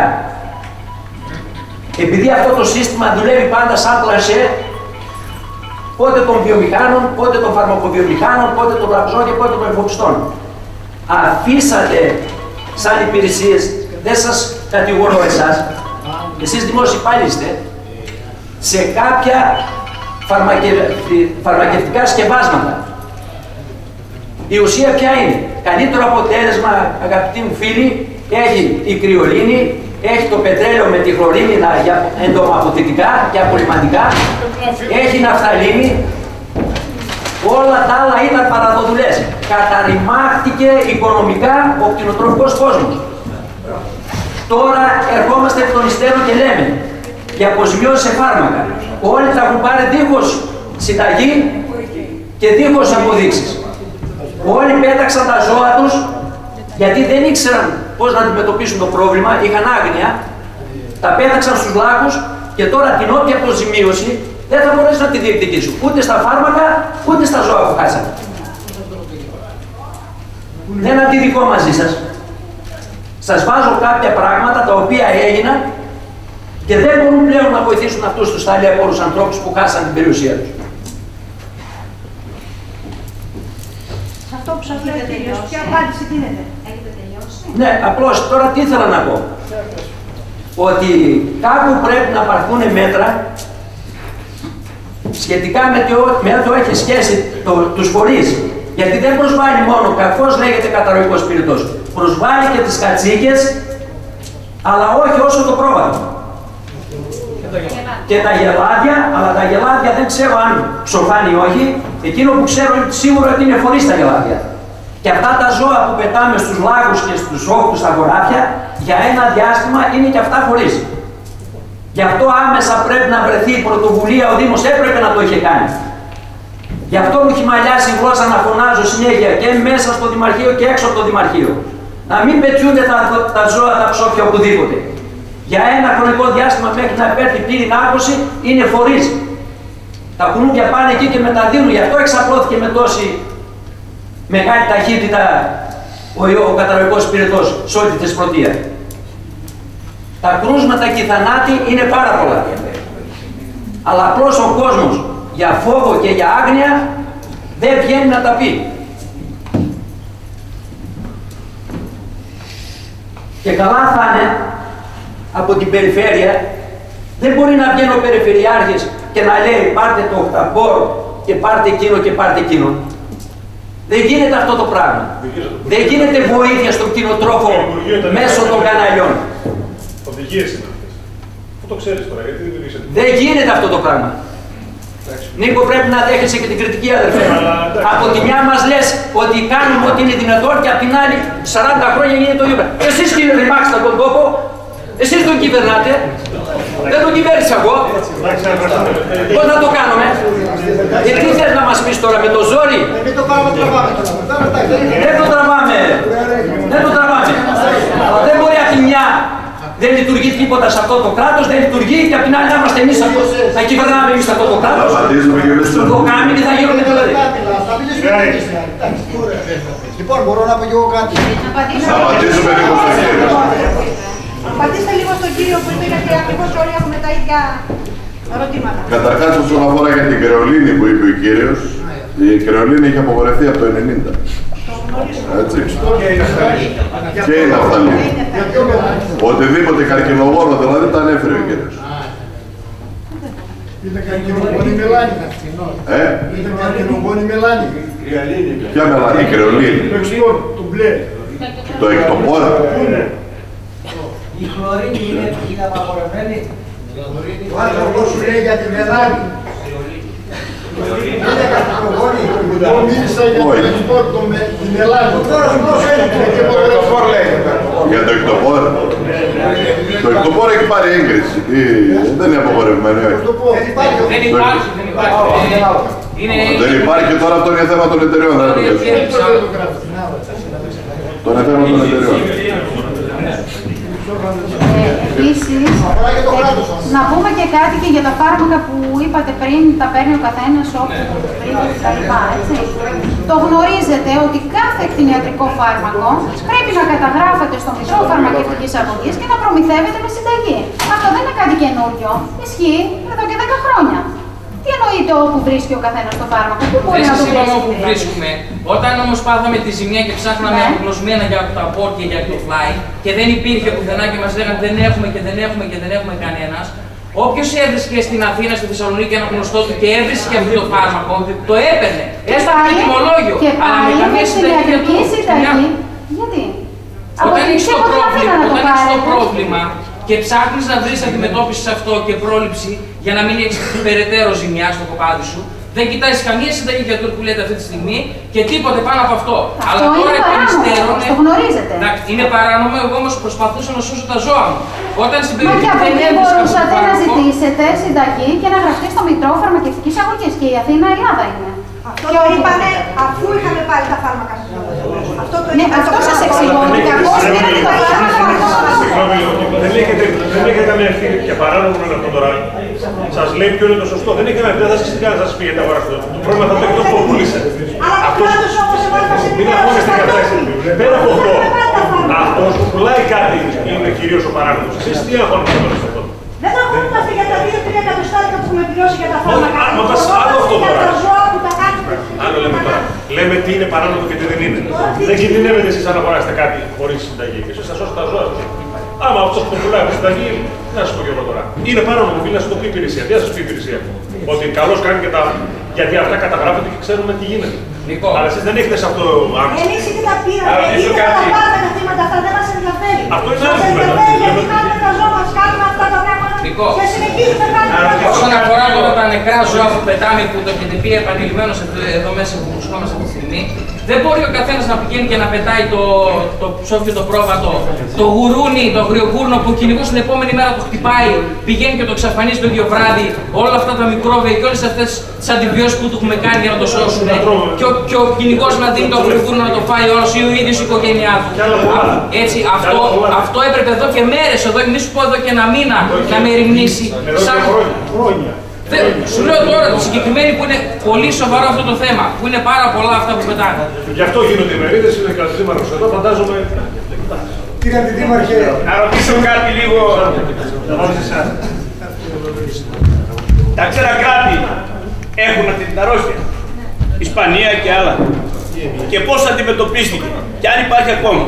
Επειδή αυτό το σύστημα δουλεύει πάντα σαν πλασέ, πότε των βιομηχάνων, πότε των φαρμακοβιομηχάνων, πότε των τραπεζών και πότε των εφοπλιστών. Αφήσατε σαν υπηρεσίες, δεν σας κατηγορώ εσάς, εσείς δημόσιοι υπάλληλοι είστε, σε κάποια φαρμακευτικά σκευάσματα. Η ουσία ποια είναι? Καλύτερο αποτέλεσμα, αγαπητοί μου φίλοι, έχει η κρυολίνη, έχει το πετρέλαιο με τη χλωρίνη για εντομαποθητικά και απολυμαντικά, έχει ναφθαλίνη, όλα τα άλλα ήταν παραδοδουλές. Καταρριμάχτηκε οικονομικά ο κτηνοτροφικός κόσμος. Τώρα ερχόμαστε εκ των υστέρων και λέμε για αποζημιώσεις σε φάρμακα. Όλοι θα έχουν πάρει δίχως συνταγή και δίχως αποδείξεις. Όλοι πέταξαν τα ζώα τους γιατί δεν ήξεραν πώς να αντιμετωπίσουν το πρόβλημα, είχαν άγνοια, τα πέταξαν στους λάκους και τώρα την όποια αποζημίωση δεν θα μπορέσουν να τη διεκδικήσουν ούτε στα φάρμακα ούτε στα ζώα που χάσανε. Δεν είναι αντιδικό μαζί σας. Σας βάζω κάποια πράγματα τα οποία έγιναν και δεν μπορούν πλέον να βοηθήσουν αυτούς τους ταλαιπώρους ανθρώπους που χάσαν την περιουσία τους. Αυτό που σας λέω τελείως, ποια απάντηση δίνετε? Έχετε τελειώσει? Ναι, απλώς τώρα τι ήθελα να πω. Ότι κάπου πρέπει να πάρθουν μέτρα σχετικά με ό,τι έχει σχέση τους φορείς. Γιατί δεν προσβάλλει μόνο, καθώς λέγεται καταρροϊκός πυρητός, προσβάλλει και τις κατσίκες, αλλά όχι όσο το πρόβατο. Και τα γελάδια, αλλά τα γελάδια δεν ξέρω αν ψοφάνει ή όχι. Εκείνο που ξέρω σίγουρα ότι είναι φορείς τα γελάδια. Και αυτά τα ζώα που πετάμε στους λάγους και στους όχθους στα χωράφια, για ένα διάστημα είναι και αυτά φορείς. Γι' αυτό άμεσα πρέπει να βρεθεί η πρωτοβουλία, ο Δήμος έπρεπε να το είχε κάνει. Γι' αυτό μου έχει μαλλιάσει η γλώσσα να φωνάζω συνέχεια και μέσα στο Δημαρχείο και έξω από το Δημαρχείο. Να μην πετιούνται τα ζώα, τα ψόφια οπουδήποτε. Για ένα χρονικό διάστημα μέχρι να υπέρθει πλήρη νάρκωση είναι φορείς. Τα κουνούπια πάνε εκεί και μεταδίδουν, γι' αυτό εξαπλώθηκε με τόση μεγάλη ταχύτητα ο καταρροϊκός πυρετός σε όλη τη Θεσπρωτεία. Τα κρούσματα και οι θανάτοι είναι πάρα πολλά. Αλλά απλώς ο κόσμος για φόβο και για άγνοια δεν βγαίνει να τα πει. Και καλά θα είναι από την περιφέρεια, δεν μπορεί να βγαίνει ο περιφερειάρχης και να λέει πάρτε το οκταπόρο και πάρτε εκείνο και πάρτε εκείνο. Δεν γίνεται αυτό το πράγμα. Δεν γίνεται βοήθεια στον κτηνοτρόφο μέσω των καναλιών. Οδηγίες είναι αυτές. Πού το ξέρεις τώρα, γιατί δεν το ξέρεις. Δεν γίνεται αυτό το πράγμα. Νίκο, πρέπει να δέχεσαι και την κριτική, αδερφέ. Από τη μια μας λες ότι κάνουμε ό,τι είναι δυνατόν και από την άλλη 40 χρόνια γίνεται το ίδιο. Εσείς κύριε ρημάξτε τον τόπο, εσείς τον κυβερνάτε. Δεν τον κυβέρνησα εγώ. Πώς να το κάνουμε? Γιατί θες να μας πεις τώρα με το ζόρι? Δεν το τραβάμε. Δεν το τραβάμε. Αλλά δεν μπορεί από τη μια δεν λειτουργεί τίποτα σε αυτό το κράτος, δεν λειτουργεί και απ' την άλλη να είμαστε εμείς να κυβερνάμε εμείς αυτό το κράτος. Το κάνουμε και θα γίνουμε δηλαδή. Λοιπόν, μπορώ να πω και εγώ κάτι. Να απαντήσουμε λίγο στον κύριο. Απαντήστε λίγο στον κύριο που είπε, γιατί ακριβώς όλοι έχουμε τα ίδια ερωτήματα. Καταρχάς, όσον αφορά για την κρεολίνη που είπε ο κύριος, η κρεολίνη είχε απογορευτεί από το 1990. Έτσι. Και η ναφθαλίνη. Οτιδήποτε καρκινογόνο δηλαδή τα ανέφερε ο κύριος. Είναι καρκινογόνη μελάνη. Είναι καρκινογόνη μελάνη. Ποια μελάνη, η κρεολίνη. Το μπλε. Το εκτοπόρα. Η χλωρίνη είναι απαγορευμένη. Ο άνθρωπος σου λέει για τη μελάνη. Είναι καρκινογόνη. Εγώ μίλησα για τη μελάνη. Τώρα σου πώς έλεγε. Για το εκτοπόρα. Το εκτοπόρα έχει πάρει έγκριση. Δεν είναι απαγορευμένο. Δεν υπάρχει. Δεν υπάρχει, τώρα αυτό είναι θέμα των εταιρεών. Τον είναι θέμα των εταιρεών. Επίσης, να πούμε και κάτι και για τα φάρμακα που είπατε πριν, τα παίρνει ο καθένας όπου κτλ. Το γνωρίζετε ότι κάθε κτηνιατρικό φάρμακο πρέπει να καταγράφεται στο Μητρό Φαρμακευτικής Αγωγής και να προμηθεύεται με συνταγή. Αυτό δεν είναι κάτι καινούριο. Ισχύει εδώ και 10 χρόνια. Τι εννοείται όπου βρίσκει ο καθένας το φάρμακο, πού μπορεί να το βρίσκει. Όπου δηλαδή. βρίσκουμε. Όταν όμως πάθαμε τη ζημιά και ψάχναμε απογνωσμένα για τα port και για το fly και δεν υπήρχε πουθενά και μας λέγανε δεν έχουμε και δεν έχουμε και δεν έχουμε κανένας, όποιος έβρισκε στην Αθήνα, στη Θεσσαλονίκη ένα γνωστό του και έβρισκε αυτό το φάρμακο, το έπαιρνε. Έστω με τιμολόγιο. Αλλά με καμία συνταγή για το. Γιατί? Όταν έχεις το πρόβλημα και ψάχνεις να βρεις αντιμετώπιση σε αυτό και πρόληψη για να μην έχεις περαιτέρω ζημιά στο κοπάδι σου, δεν κοιτάζεις καμία συνταγή για το που λέτε αυτή τη στιγμή και τίποτε πάνω από αυτό. Αλλά τώρα εκ των υστέρων. Το γνωρίζετε. Είναι παράνομο, εγώ όμως προσπαθούσα να σώσω τα ζώα μου. Όταν στην περιοχή δεν μπορούσατε να ζητήσετε συνταγή και να γραφτεί στο Μητρό Φαρμακευτικής Αγωγής και η Αθήνα Ελλάδα είναι. Αυτό το είπανε αφού είχαμε πάρει τα φάρμακα σας. Αυτό σας εξηγώ ότι κακώς πήρατε το φάρμακα. Δεν έχετε καμία ευθύνη και παράνομο είναι αυτό τώρα. Σας λέει ποιο είναι το σωστό. Δεν έχει καμία ευθύνη, δεν θα σας πει γιατί αγοράσετε. Το πρόβλημα θα το έχει το που πούλησε. Μην αγχώνεστε κατά εσείς. Πέρα από αυτό, αυτός που πουλάει κάτι είναι κυρίως ο παράνομος. Εσείς τι αγχώνεστε τώρα σε αυτό? Δεν θα αγχώνεστε για τα 2-3 εκατοστάρικα που έχουμε πληρώσει για τα φάρμακα. Άλλο αυτό τώρα. Για τα ζώα που τα κάνουμε. Άλλο λέμε τώρα. Λέμε τι είναι παράνομο και τι δεν είναι. Δεν κινδυνεύετε εσείς αν αγοράσετε κάτι χωρίς συνταγή. Και εσείς θα σώσετε τα ζώα σας. Άμα αυτός που πουλάει από συνταγή, τι να σας πω και εγώ τώρα. Είναι παράνομο, φίλοι, να σας το πει η υπηρεσία. Τι να σας πει η υπηρεσία? Ότι καλώς κάνει και τα. Γιατί αυτά καταγράφονται και ξέρουμε τι γίνεται. Αλλά εσείς δεν έχετε σε αυτό άμεση. Εμείς είτε τα πήραμε, είτε θα τα πάρουμε τα θύματα αυτά, δεν μας ενδιαφέρει. Αυτό είναι άλλο κουβέντα. Μας ενδιαφέρει γιατί κάνουμε τα ζώα μας, κάνουμε αυτά τα πράγματα και συνεχίζουμε να κάνουμε. Όσον αφορά τώρα τα νεκρά ζώα που πετάμε, που το έχετε πει επανειλημμένως εδώ μέσα που βρισκόμαστε αυτή τη στιγμή, δεν μπορεί ο καθένας να πηγαίνει και να πετάει το ψόφι, το πρόβατο, το γουρούνι, το αγριογούρνο που ο κυνηγός την επόμενη μέρα το χτυπάει, πηγαίνει και το εξαφανίζει το ίδιο βράδυ, όλα αυτά τα μικρόβια και όλες αυτές τις αντιβιώσεις που του έχουμε κάνει για να το σώσουμε. Και ο κυνηγός να δίνει το αγριογούρνο να το φάει όλος ή ο ίδιος η οικογένειά του. Έτσι, αυτό έπρεπε εδώ και μέρες, εδώ, μη σου πω εδώ και ένα μήνα να με ερημνήσει. Σου λέω τώρα το συγκεκριμένο που είναι πολύ σοβαρό αυτό το θέμα, που είναι πάρα πολλά αυτά που πετάνε. Γι' αυτό γίνονται οι μερίδες, είναι και ο Δήμαρχος εδώ, φαντάζομαι. Κύριε Αντιδήμαρχε, να ρωτήσω κάτι λίγο. Τα ξέρα κράτη έχουν αυτή την αρρώστια, Ισπανία και άλλα. Και πώς αντιμετωπίστηκε και αν υπάρχει ακόμα.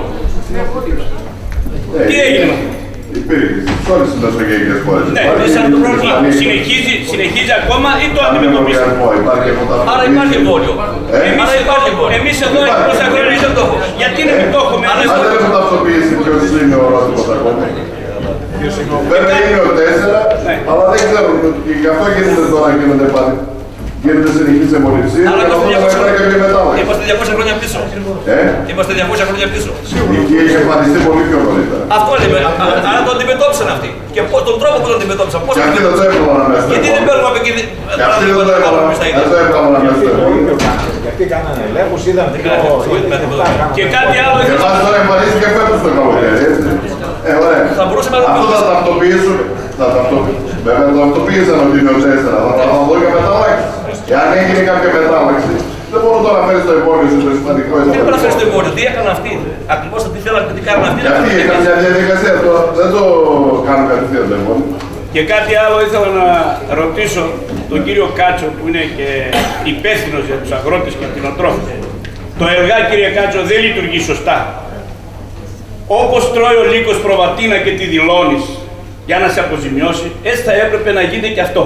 Τι έγινε με αυτό? Υπήρχε σε όλες τις μεσογειακές χώρες. Ναι, σαν το πρόβλημα συνεχίζει ακόμα ή το αντιμετωπίζει? Άρα υπάρχει εμπόριο. Εμείς εδώ πόσα χρόνια δεν το έχουμε. Γιατί είναι μην το έχουμε? Αν δεν έχουν ταυτοποιήσει ποιος είναι ο ρώτημος ακόμη. Βέβαια είναι ο 4, αλλά δεν ξέρουν. Και γι' αυτό γίνεται τώρα, γίνονται πάλι. Γίνεται συνεχής αιμοληψία και αυτό θα υπάρχει κάποια μετάλλαξη. Είμαστε 200 χρόνια πίσω. Είμαστε 200 χρόνια πίσω. Εκεί έχει εμφανιστεί πολύ πιο νωρίτερα. Αυτό λέμε. Άρα το αντιμετώπισαν αυτοί. Και τον τρόπο που το αντιμετώπισαν. Και αυτοί δεν το έβγαλαν αμέσως. Γιατί δεν παίρνουμε από εκεί. Και αυτοί δεν το έβγαλαν αμέσως. Γιατί κάνανε ελέγχους, είδαν τι και κάτι άλλο. Και μας τώρα εμφανίστηκε φέτος το καλοκαίρι, έτσι. Ωραία. Αυτό θα ταυτοποιήσουν. Βέβαια το ταυτοποίησαν ότι είναι ο 4. Θα δω και μετάλλαξη. Εάν έγινε κάποια μετάλλαξη, δεν μπορώ τώρα να φέρεις το εμπόριο στο σημαντικό εμπόριο. Δεν μπορώ να φέρεις το εμπόριο. Τι έκανα αυτοί. Ακριβώς τι θέλανε και τι κάνουν αυτοί. Γιατί έκανε μια διαδικασία, δεν το κάνουν κατευθείαν το εμπόριο. Και κάτι άλλο ήθελα να ρωτήσω τον κύριο Κάτσο που είναι και υπεύθυνος για τους αγρότες και κτηνοτρόφους. Το ΕΛΓΑ, κύριε Κάτσο, δεν λειτουργεί σωστά. Όπως τρώει ο λύκος προβατίνα και τη δηλώνεις για να σε αποζημιώσει, έτσι θα έπρεπε να γίνεται και αυτό.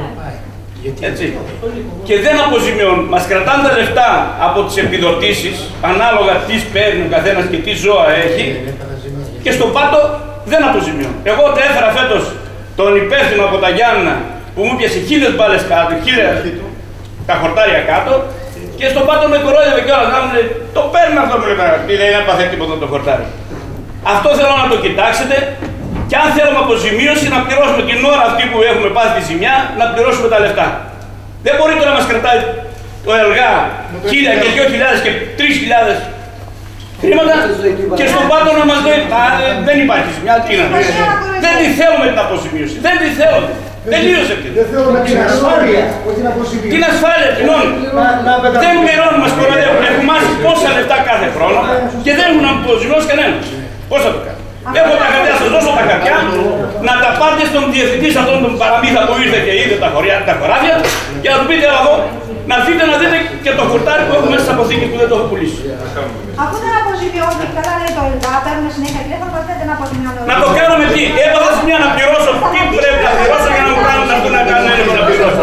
Έτσι. Και δεν αποζημιώνουν. Μας κρατάνε τα λεφτά από τις επιδοτήσεις, ανάλογα τι παίρνει ο καθένας και τι ζώα έχει, και στον πάτο δεν αποζημιώνουν. Εγώ τα έφερα φέτος τον υπεύθυνο από τα Γιάννα που μου πιασε 1000 μπάλες κάτω, 1000 τα χορτάρια κάτω, και στον πάτο με κορόιδευε κιόλας. Να μου λέει, το παίρνει αυτό, μου λέει, δεν έπαθε τίποτα το χορτάρι. Αυτό θέλω να το κοιτάξετε. Και αν θέλουμε αποζημίωση, να πληρώσουμε την ώρα αυτή που έχουμε πάθει τη ζημιά, να πληρώσουμε τα λεφτά. Δεν μπορεί τώρα να μας κρατάει το ΕΛΓΑ 1000 και 2000 και 3000 χρήματα και στον πάτο να μας λέει δεν υπάρχει ζημιά, τι να πει. Δεν τη θέλουμε την αποζημίωση, δεν τη θέλουμε. Τελείωσε αυτή. Δεν θέλουμε την ασφάλεια, όχι την αποζημίωση. Την ασφάλεια πληρώνουν. Δεν πληρώνουν, μας κοροϊδεύουν. Έχουν μάθει πόσα λεφτά κάθε χρόνο και δεν έχουν αποζημιώσει κανένα. Πώς θα το κάνει? Έχω τα χαρτιά, σας δώσω τα χαρτιά, να τα πάτε στον διευθυντή σε αυτόν τον παραμύθα που ήρθε και είδε τα χωράφια και να του πείτε εδώ να έρθετε να δείτε και το χορτάρι που έχουμε μέσα στις αποθήκες που δεν το έχω πουλήσει. Αφού δεν αποζημιώνει, καλά λέει το ΕΛΓΑ, παίρνουμε συνέχεια τηλέφωνο, δεν να αποζημιώνει. Να το κάνουμε τι, έπαθα σημεία να πληρώσω, τι πρέπει να πληρώσω για να μου κάνουν αυτό να κάνω έλεγχο να πληρώσω.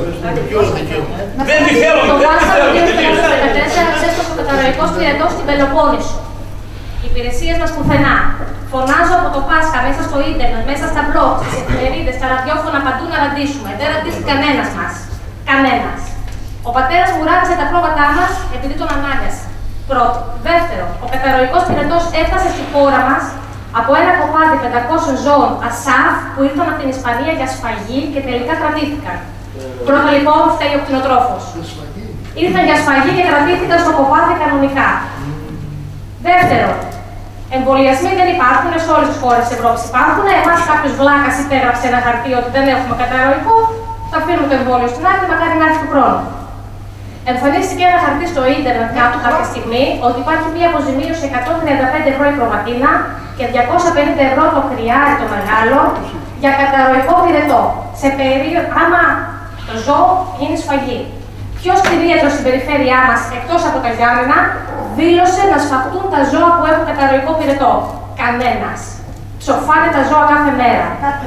Δεν τη θέλω, το Πάσχα του 2014 ξέσπασε ο καταρροϊκός πυρετός στην Πελοπόννησο. Οι υπηρεσίες μας πουθενά. Φωνάζω από το Πάσχα μέσα στο ίντερνετ, μέσα στα blog, στις εφημερίδες, στα ραδιόφωνα παντού να ραντίσουμε. Δεν ραντίζει κανένας μας. Κανένας. Ο πατέρας μου ράτισε τα πρόβατά μας επειδή τον ανάγκασε. Πρώτο. Δεύτερο, ο καταρροϊκός πυρετός έφτασε στη χώρα μας από ένα κομμάτι 500 ζώων ΑΣΑΦ που ήρθαν από την Ισπανία για σφαγή και τελικά κρατήθηκαν. Πρώτα λοιπόν φταίει ο κτηνοτρόφος. Ήρθαν για σφαγή και κρατήθηκαν στο κομμάτι κανονικά. Δεύτερο, εμβολιασμοί δεν υπάρχουν σε όλες τις χώρες της Ευρώπης. Υπάρχουν. Εμάς κάποιος βλάκας υπέγραψε ένα χαρτί ότι δεν έχουμε καταρροϊκό. Θα αφήνουμε το εμβόλιο στην άκρη, μακάρι να έρθει του χρόνου. Εμφανίστηκε ένα χαρτί στο ίντερνετ κάτω κάποια στιγμή ότι υπάρχει μία αποζημίωση 135 ευρώ η προβατίνα και 250 ευρώ το κρυάρι το μεγάλο για καταρροϊκό πυρετό. Σε περίοδο, άμα το ζώο γίνει σφαγή. Ποιος κτηνίατρος στην περιφέρειά μας, εκτός από τα Γιάννενα, δήλωσε να σφαχτούν τα ζώα που έχουν καταρροϊκό πυρετό? Κανένας. Ψοφάνε τα ζώα κάθε μέρα.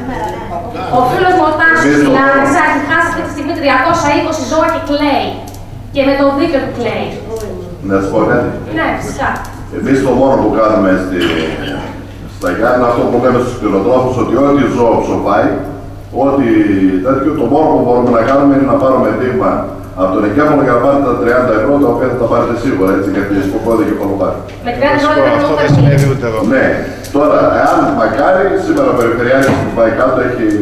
Ο φίλος μου ο Τάσος στην Λάρισα έχει χάσει αυτή τη στιγμή 320 ζώα και κλαίει. Και με το δίκιο του κλαίει. Να σου πω κάτι. Ναι, φυσικά. Εμείς το μόνο που κάνουμε στα Γιάννενα, αυτό που λέμε στους κτηνοτρόφους, ότι ό,τι ζώο ψοφάει, ό,τι τέτοιο, το μόνο που μπορούμε να κάνουμε είναι να πάρουμε δείγμα από τον εγκέφαλο για να πάρετε τα 30 ευρώ, τα οποία θα τα πάρετε σίγουρα, έτσι, γιατί σποκόδι και κολοπάρι. Με 30 ευρώ αυτό δεν συνέβη ούτε εδώ. Ναι. Τώρα, εάν μακάρι, σήμερα ο Περιφερειάρχης που πάει κάτω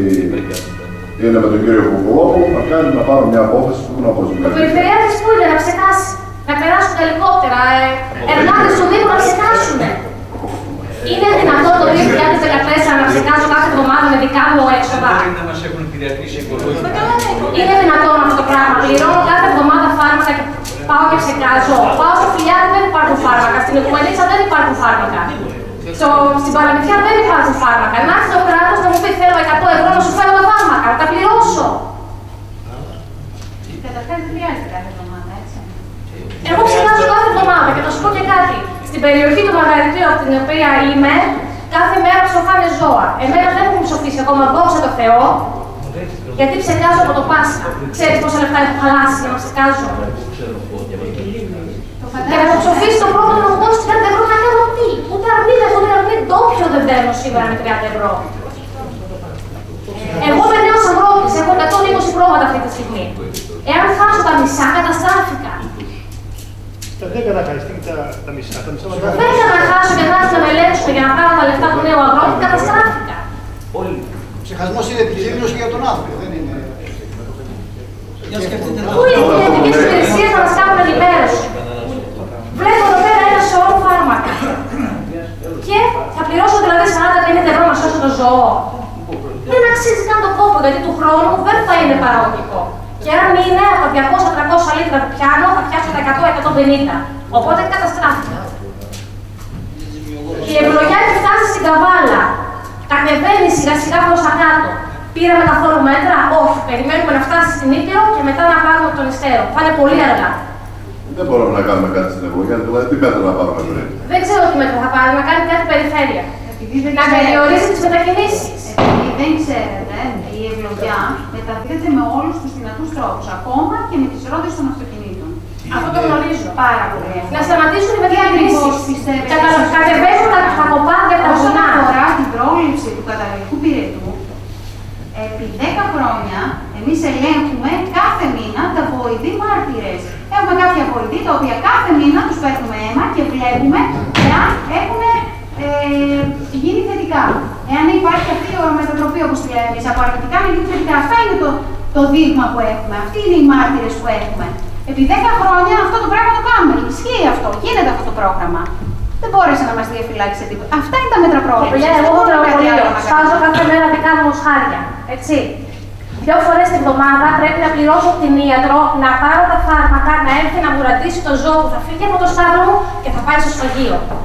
είναι με τον κύριο Κουκουλόπουλο, μακάρι να πάρω μια απόφαση που να αποζημιώσει. Ο Περιφερειάρχης που είναι να ψεκάσει, να περάσουν τα ελικόπτερα, εργάτες του Δήμου να ψεκάσουν. Είναι δυνατό το 2014 να ψεκάζω κάθε εβδομάδα με δικά μου έξοδα? Είναι δυνατόν αυτό το πράγμα? Πληρώνω κάθε εβδομάδα φάρμακα και πάω και ψεκάζω. Πάω στο Φιλιάδι, δεν υπάρχουν φάρμακα. Στην Οικουμενίτσα δεν υπάρχουν φάρμακα. Στην Παλαμικιά δεν υπάρχουν φάρμακα. Να έρθει το κράτος να μου πει: θέλω 100 ευρώ να σου φέρω τα φάρμακα, να τα πληρώσω. Καταρχάς δεν χρειάζεται κάθε εβδομάδα, έτσι. Εγώ ψεκάζω κάθε εβδομάδα και θα σου πω και κάτι. Στην περιοχή του Μαργαριτίου, από την οποία είμαι, κάθε μέρα ψοφάνε ζώα. Εμένα δεν έχουν ψοφήσει ακόμα, δόξα τω Θεώ, γιατί ψεκάζω από το Πάσχα. Ξέρεις πόσα λεφτά έχω χαλάσει για να ψεκάζω? Και να το ψοφήσει το πρώτο να μου δώσει 30 ευρώ να κάνω τι? Ούτε αρνίδα, ούτε αρνίδα ντόπιο δεν παίρνω σήμερα με 30 ευρώ. Εγώ είμαι νέος αγρότης, έχω 120 πρόβατα αυτή τη στιγμή. Εάν χάσω τα μισά, καταστράφηκα. Δεν καταχαριστεί τα μισά. Δεν καταχάσω και να έρθει να με ελέγξουν για να πάρω τα λεφτά του νέου αγρότη, καταστράφηκα. Ο ψυχασμός είναι επικίνδυνος και για τον άνθρωπο, δεν είναι. Πού είναι οι ιδιωτικές υπηρεσίες να μας κάνουν ενημέρωση? Βλέπω εδώ πέρα ένα σωρό φάρμακα. Και θα πληρώσω δηλαδή 40-50 ευρώ να σώσω το ζώο. Δεν αξίζει καν τον κόπο, γιατί του χρόνου δεν θα είναι παραγωγικό. Και αν είναι από 200-300 λίτρα που πιάνω, θα πιάσω τα 100-150. Οπότε καταστράφηκα. Η ευλογιά έχει φτάσει στην Καβάλα. Κατεβαίνει σιγά σιγά προς τα κάτω. Πήραμε καθόλου μέτρα? Όχι. Περιμένουμε να φτάσει στην Ήπειρο και μετά να πάρουμε τον Ιστέρο. Θα είναι πολύ αργά. Δεν μπορούμε να κάνουμε κάτι στην ευλογιά, δηλαδή τι μέτρα να πάρουμε πριν? Δεν ξέρω τι μέτρα θα πάρουμε, να κάνει κάτι περιφέρεια. Να περιορίσει τις μετακινήσεις. Επειδή δεν ξέρετε, η ευλογιά μεταδίδεται με όλους τους δυνατούς τρόπους, ακόμα και με τις ρόδες των αυτοκινήτων. Αυτό το γνωρίζω. Πάρα πολύ. Να σταματήσουν οι μετακινήσεις. Κατεβαίνουν τα κοπάδια από τα όσον βουνά. αφορά την πρόληψη του καταρροϊκού πυρετού, επί 10 χρόνια εμείς ελέγχουμε κάθε μήνα τα βοηθή μάρτυρες. Έχουμε κάποια βοηθή τα οποία κάθε μήνα τους παίρνουμε αίμα και βλέπουμε εάν έχουν γίνει θετικά. Εάν υπάρχει αυτή η ορομετατροπή, όπως τη λέμε εμείς, από αρνητικά να γίνει θετικά. Αυτά είναι το δείγμα που έχουμε. Αυτοί είναι οι μάρτυρες που έχουμε. Επί 10 χρόνια αυτό το πράγμα το κάνουμε. Ισχύει αυτό. Γίνεται αυτό το πρόγραμμα. Δεν μπόρεσε να μας διαφυλάξει τίποτα. Αυτά είναι τα μέτρα πρόληψης. Εγώ έχω νεοπολείο. Σπάζω κάθε μέρα δικά μου μοσχάρια. Έτσι. 2 φορές την εβδομάδα πρέπει να πληρώσω κτηνίατρο, να πάρω τα φάρμακα, να έρθει να μου ρατήσει το ζώο που θα φύγει από το στάβλο μου και θα πάει στο σφαγείο.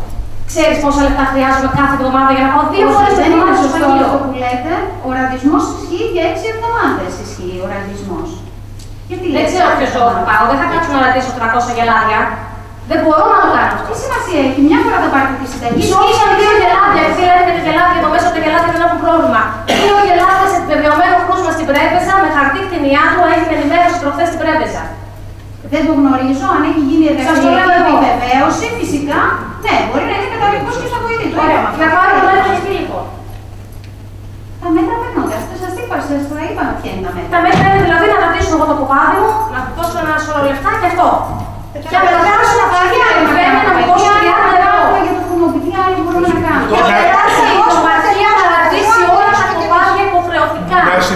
Ξέρεις πόσα λεπτά χρειάζομαι κάθε εβδομάδα για να πάω 2 φορές την εβδομάδα στο σωστό αυτό που λέτε. Ο ραντισμός ισχύει για 6 εβδομάδες. Ισχύει ο ραντισμός. Δεν ξέρω ποιο ζώο θα πάω. Δεν θα κάτσω να ρατήσω 300 γελάδια. Δεν μπορώ να το κάνω αυτό. Τι σημασία έχει, μια φορά θα πάρετε τη συνταγή. Ίσως 2 γελάδια. Εσύ λέτε και τα γελάδια εδώ μέσα, τα γελάδια δεν έχουν πρόβλημα. 2 γελάδια σε επιβεβαιωμένο κρούσμα στην Πρέπεζα με χαρτί κτηνιάτρου έγινε ενημέρωση προχθές στην Πρέπεζα. Δεν το γνωρίζω, αν έχει γίνει εργασιακή επιβεβαίωση, φυσικά, ναι, μπορεί να είναι καταρρυθμός και στα βοηθή του. Ωραία, να πάρει το μέτρο στη λοιπόν. Τα μέτρα παίρνονται, σας είπα, σας είπαμε ποια είναι τα μέτρα. Τα μέτρα είναι δηλαδή να ρατήσω εγώ το κοπάδι μου, να δώσω ένα σωρό λεφτά και αυτό. Και αν περάσω να πάρει να μου δώσω 30 ευρώ. Για το χρησιμοποιητή άλλο μπορούμε να κάνουμε. Και αν περάσει η Κομματεία να ρατήσει όλα τα κοπάδια υποχρεωτικά.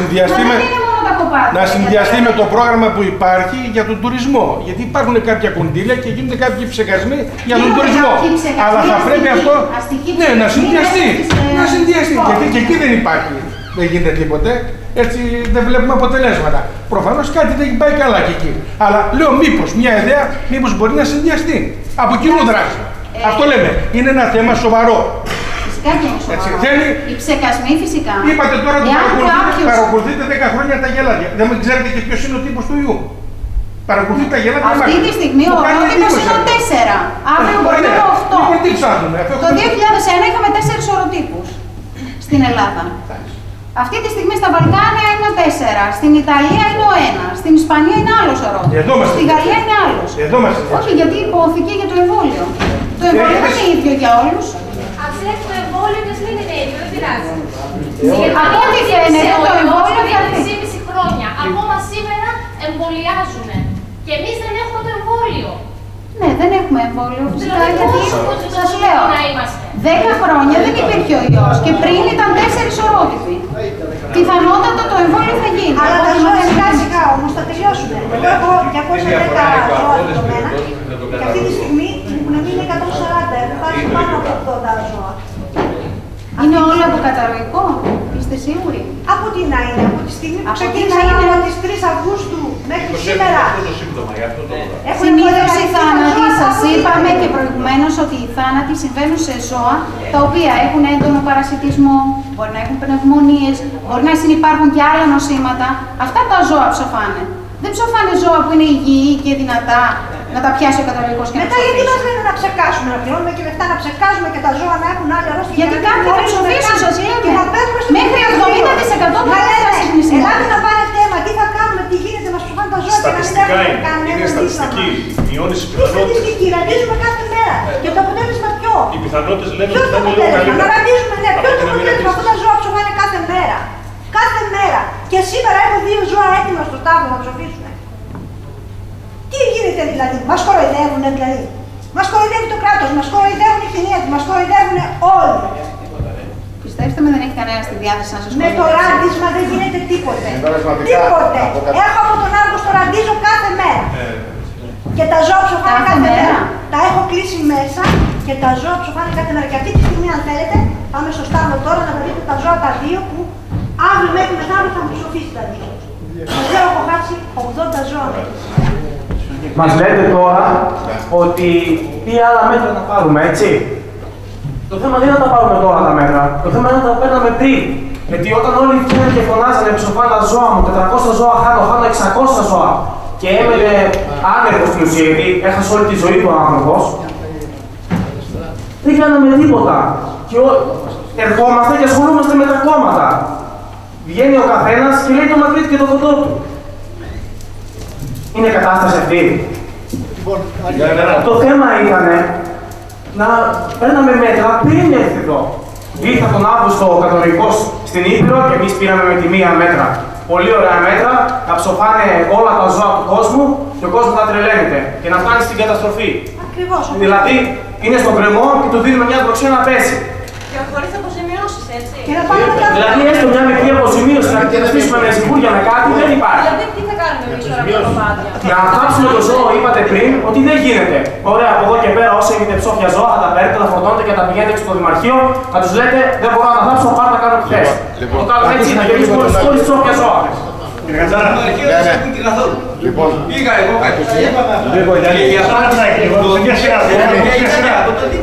Να συνδυαστεί με το πρόγραμμα που υπάρχει για τον τουρισμό. Γιατί υπάρχουν κάποια κονδύλια και γίνονται κάποιοι ψεκασμοί για τον τουρισμό. Αλλά θα πρέπει αυτό να συνδυαστεί. Να συνδυαστεί. Γιατί και εκεί δεν υπάρχει. Δεν γίνεται τίποτε. Έτσι δεν βλέπουμε αποτελέσματα. Προφανώς κάτι δεν πάει καλά και εκεί. Αλλά λέω μήπως μια ιδέα, μήπως μπορεί να συνδυαστεί. Από κοινού δράση. Αυτό λέμε. Είναι ένα θέμα σοβαρό. Έτσι, οι ψεκασμοί φυσικά. Είπατε τώρα ότι παρακολουθείτε 10 χρόνια τα γελάδια. Δεν ξέρετε και ποιος είναι ο τύπος του ιού. Παρακολουθείτε τα γελάδια. Αυτή τη στιγμή ο ορότυπος είναι ο 4. Αύριο μπορεί να είναι ο 8. Τι ψάχνουμε. Το 2001 είχαμε 4 οροτύπους στην Ελλάδα. Αυτή τη στιγμή στα Βαλκάνια είναι ο 4. Στην Ιταλία είναι ο 1. Στην Ισπανία είναι άλλος ορότυπος. Στη Γαλλία είναι άλλος. Όχι, γιατί υπόθηκε για το εμβόλιο. Το εμβόλιο δεν είναι ίδιο για όλους. Αν ξέρει το εμβόλιο, δεν είναι ίδιο, δεν πειράζει. Από ό,τι φαίνεται, το εμβόλιο για 3,5 χρόνια. Ακόμα σήμερα εμβολιάζουν. Και εμείς δεν έχουμε το εμβόλιο. Ναι, δεν έχουμε εμβόλιο. Φυσικά, γιατί σας λέω, 10 χρόνια δεν υπήρχε ο ιός και πριν ήταν 4 ορότυποι. Πιθανότατα το εμβόλιο θα γίνει. Αλλά τα ζώα σιγά όμως θα τελειώσουν. Εγώ έχω 210 ζώα δεδομένα και αυτή τη στιγμή να μην είναι 140. Έχω χάσει πάνω από 80 ζώα. Είναι όλο από καταρροϊκό, είστε σίγουροι? Από τι να είναι, από τη στιγμή που ξεκίνησαν από τις 3 Αυγούστου μέχρι σήμερα. Συνήθως οι θάνατοι, σας είπαμε και προηγουμένως ότι οι θάνατοι συμβαίνουν σε ζώα τα οποία έχουν έντονο παρασιτισμό, μπορεί να έχουν πνευμονίες, μπορεί να συνυπάρχουν και άλλα νοσήματα. Αυτά τα ζώα ψοφάνε. Δεν ψοφάνε ζώα που είναι υγιή και δυνατά να τα πιάσει ο καταρροϊκός και να μετά γιατί μας λένε να ψεκάσουμε, να πληρώνουμε και λεφτά να ψεκάζουμε και τα ζώα να έχουν άλλη αρρώστια. Γιατί κάποιοι θα ψοφήσουν, σας λέμε. Μέχρι 70% του ελάτε να πάρετε αίμα, τι θα κάνουμε, τι γίνεται, μας ψοφάνε τα ζώα και να μην έχουμε κανένα. Είναι στατιστική. Μειώνει τι πιθανότητες. Είναι στατιστική, ραντίζουμε κάθε μέρα. Και το αποτέλεσμα ποιο? Οι πιθανότητες λένε ότι θα είναι λίγο καλύτερα. Να ραντίζουμε, ναι, ποιο το αποτέλεσμα, αυτά τα ζώα ψοφάνε κάθε μέρα. Κάθε μέρα. Και σήμερα έχω 2 ζώα έτοιμα στο τάβλο να ψοφήσουν. Τι γίνεται δηλαδή, μας κοροϊδεύουν δηλαδή. Μας κοροϊδεύει το κράτος, μας κοροϊδεύουν οι κτηνίατροι, μας κοροϊδεύουν όλοι. Πιστέψτε με, δεν έχει κανένα στη διάθεση να σας κοροϊδεύει. Με το ράντισμα δεν γίνεται τίποτε. Τίποτε. Έχω από τον Αύγουστο ραντίζω κάθε μέρα. Και τα ζώα ψοφάνε κάθε μέρα. Τα έχω κλείσει μέσα και τα ζώα ψοφάνε κάθε μέρα. Και αυτή τη στιγμή, αν θέλετε, πάμε στο στάβλο τώρα να δείτε τα ζώα τα 2 που αύριο μέχρι μεθαύριο θα μου ψοφήσει τα 2. Δεν έχω χάσει 80 ζώα. Μας λέτε τώρα ότι τι άλλα μέτρα να πάρουμε, έτσι. Το θέμα δεν είναι να τα πάρουμε τώρα τα μέτρα, το θέμα είναι να τα παίρναμε πριν. Γιατί όταν όλοι βγαίνουν και φωνάζανε ψοφάνε τα ζώα μου, 400 ζώα χάνω 600 ζώα και έμενε άνεργος στην ουσία, γιατί έχασε όλη τη ζωή του ο άνθρωπος, δεν κάναμε τίποτα. Και ερχόμαστε και ασχολούμαστε με τα κόμματα. Βγαίνει ο καθένας και λέει το μακρύτ και το κοντό του. Είναι κατάσταση αυτή. Το θέμα ήταν να παίρναμε μέτρα πριν έρθει εδώ. Ήρθα τον Αύγουστο ο κατορικός στην Ήπειρο και εμείς πήραμε με τη μία μέτρα. Πολύ ωραία μέτρα, να ψοφάνε όλα τα ζώα του κόσμου και ο κόσμος να τρελαίνεται και να φτάνει στην καταστροφή. Ακριβώς. Δηλαδή είναι στον κρεμό και του δίνουμε μια δροξία να πέσει. Και χωρίς αποζημιώσεις, έτσι. Και να πάμε μετά. Δηλαδή έστω μια μικρή αποζημίωση να αντιμετωπίσουμε με σιγούρια με κάτι δεν υπάρχει. Δηλαδή τι θα κάνουμε εμείς τώρα με τα κομμάτια. Για να θάψουμε το ζώο, είπατε πριν ότι δεν γίνεται. Ωραία, από εδώ και πέρα όσοι έχετε ψόφια ζώα θα τα παίρνετε, τα φορτώνετε και τα πηγαίνετε στο δημαρχείο, θα τους λέτε δεν μπορώ να τα θάψω, πάρω να κάνω τι θες. Το κάνω έτσι να γεμίσουμε όλες τις ψόφια ζώα. Κύριε Κατσάρα, λοιπόν, πήγα εγώ κάτι. Λοιπόν, για αυτό να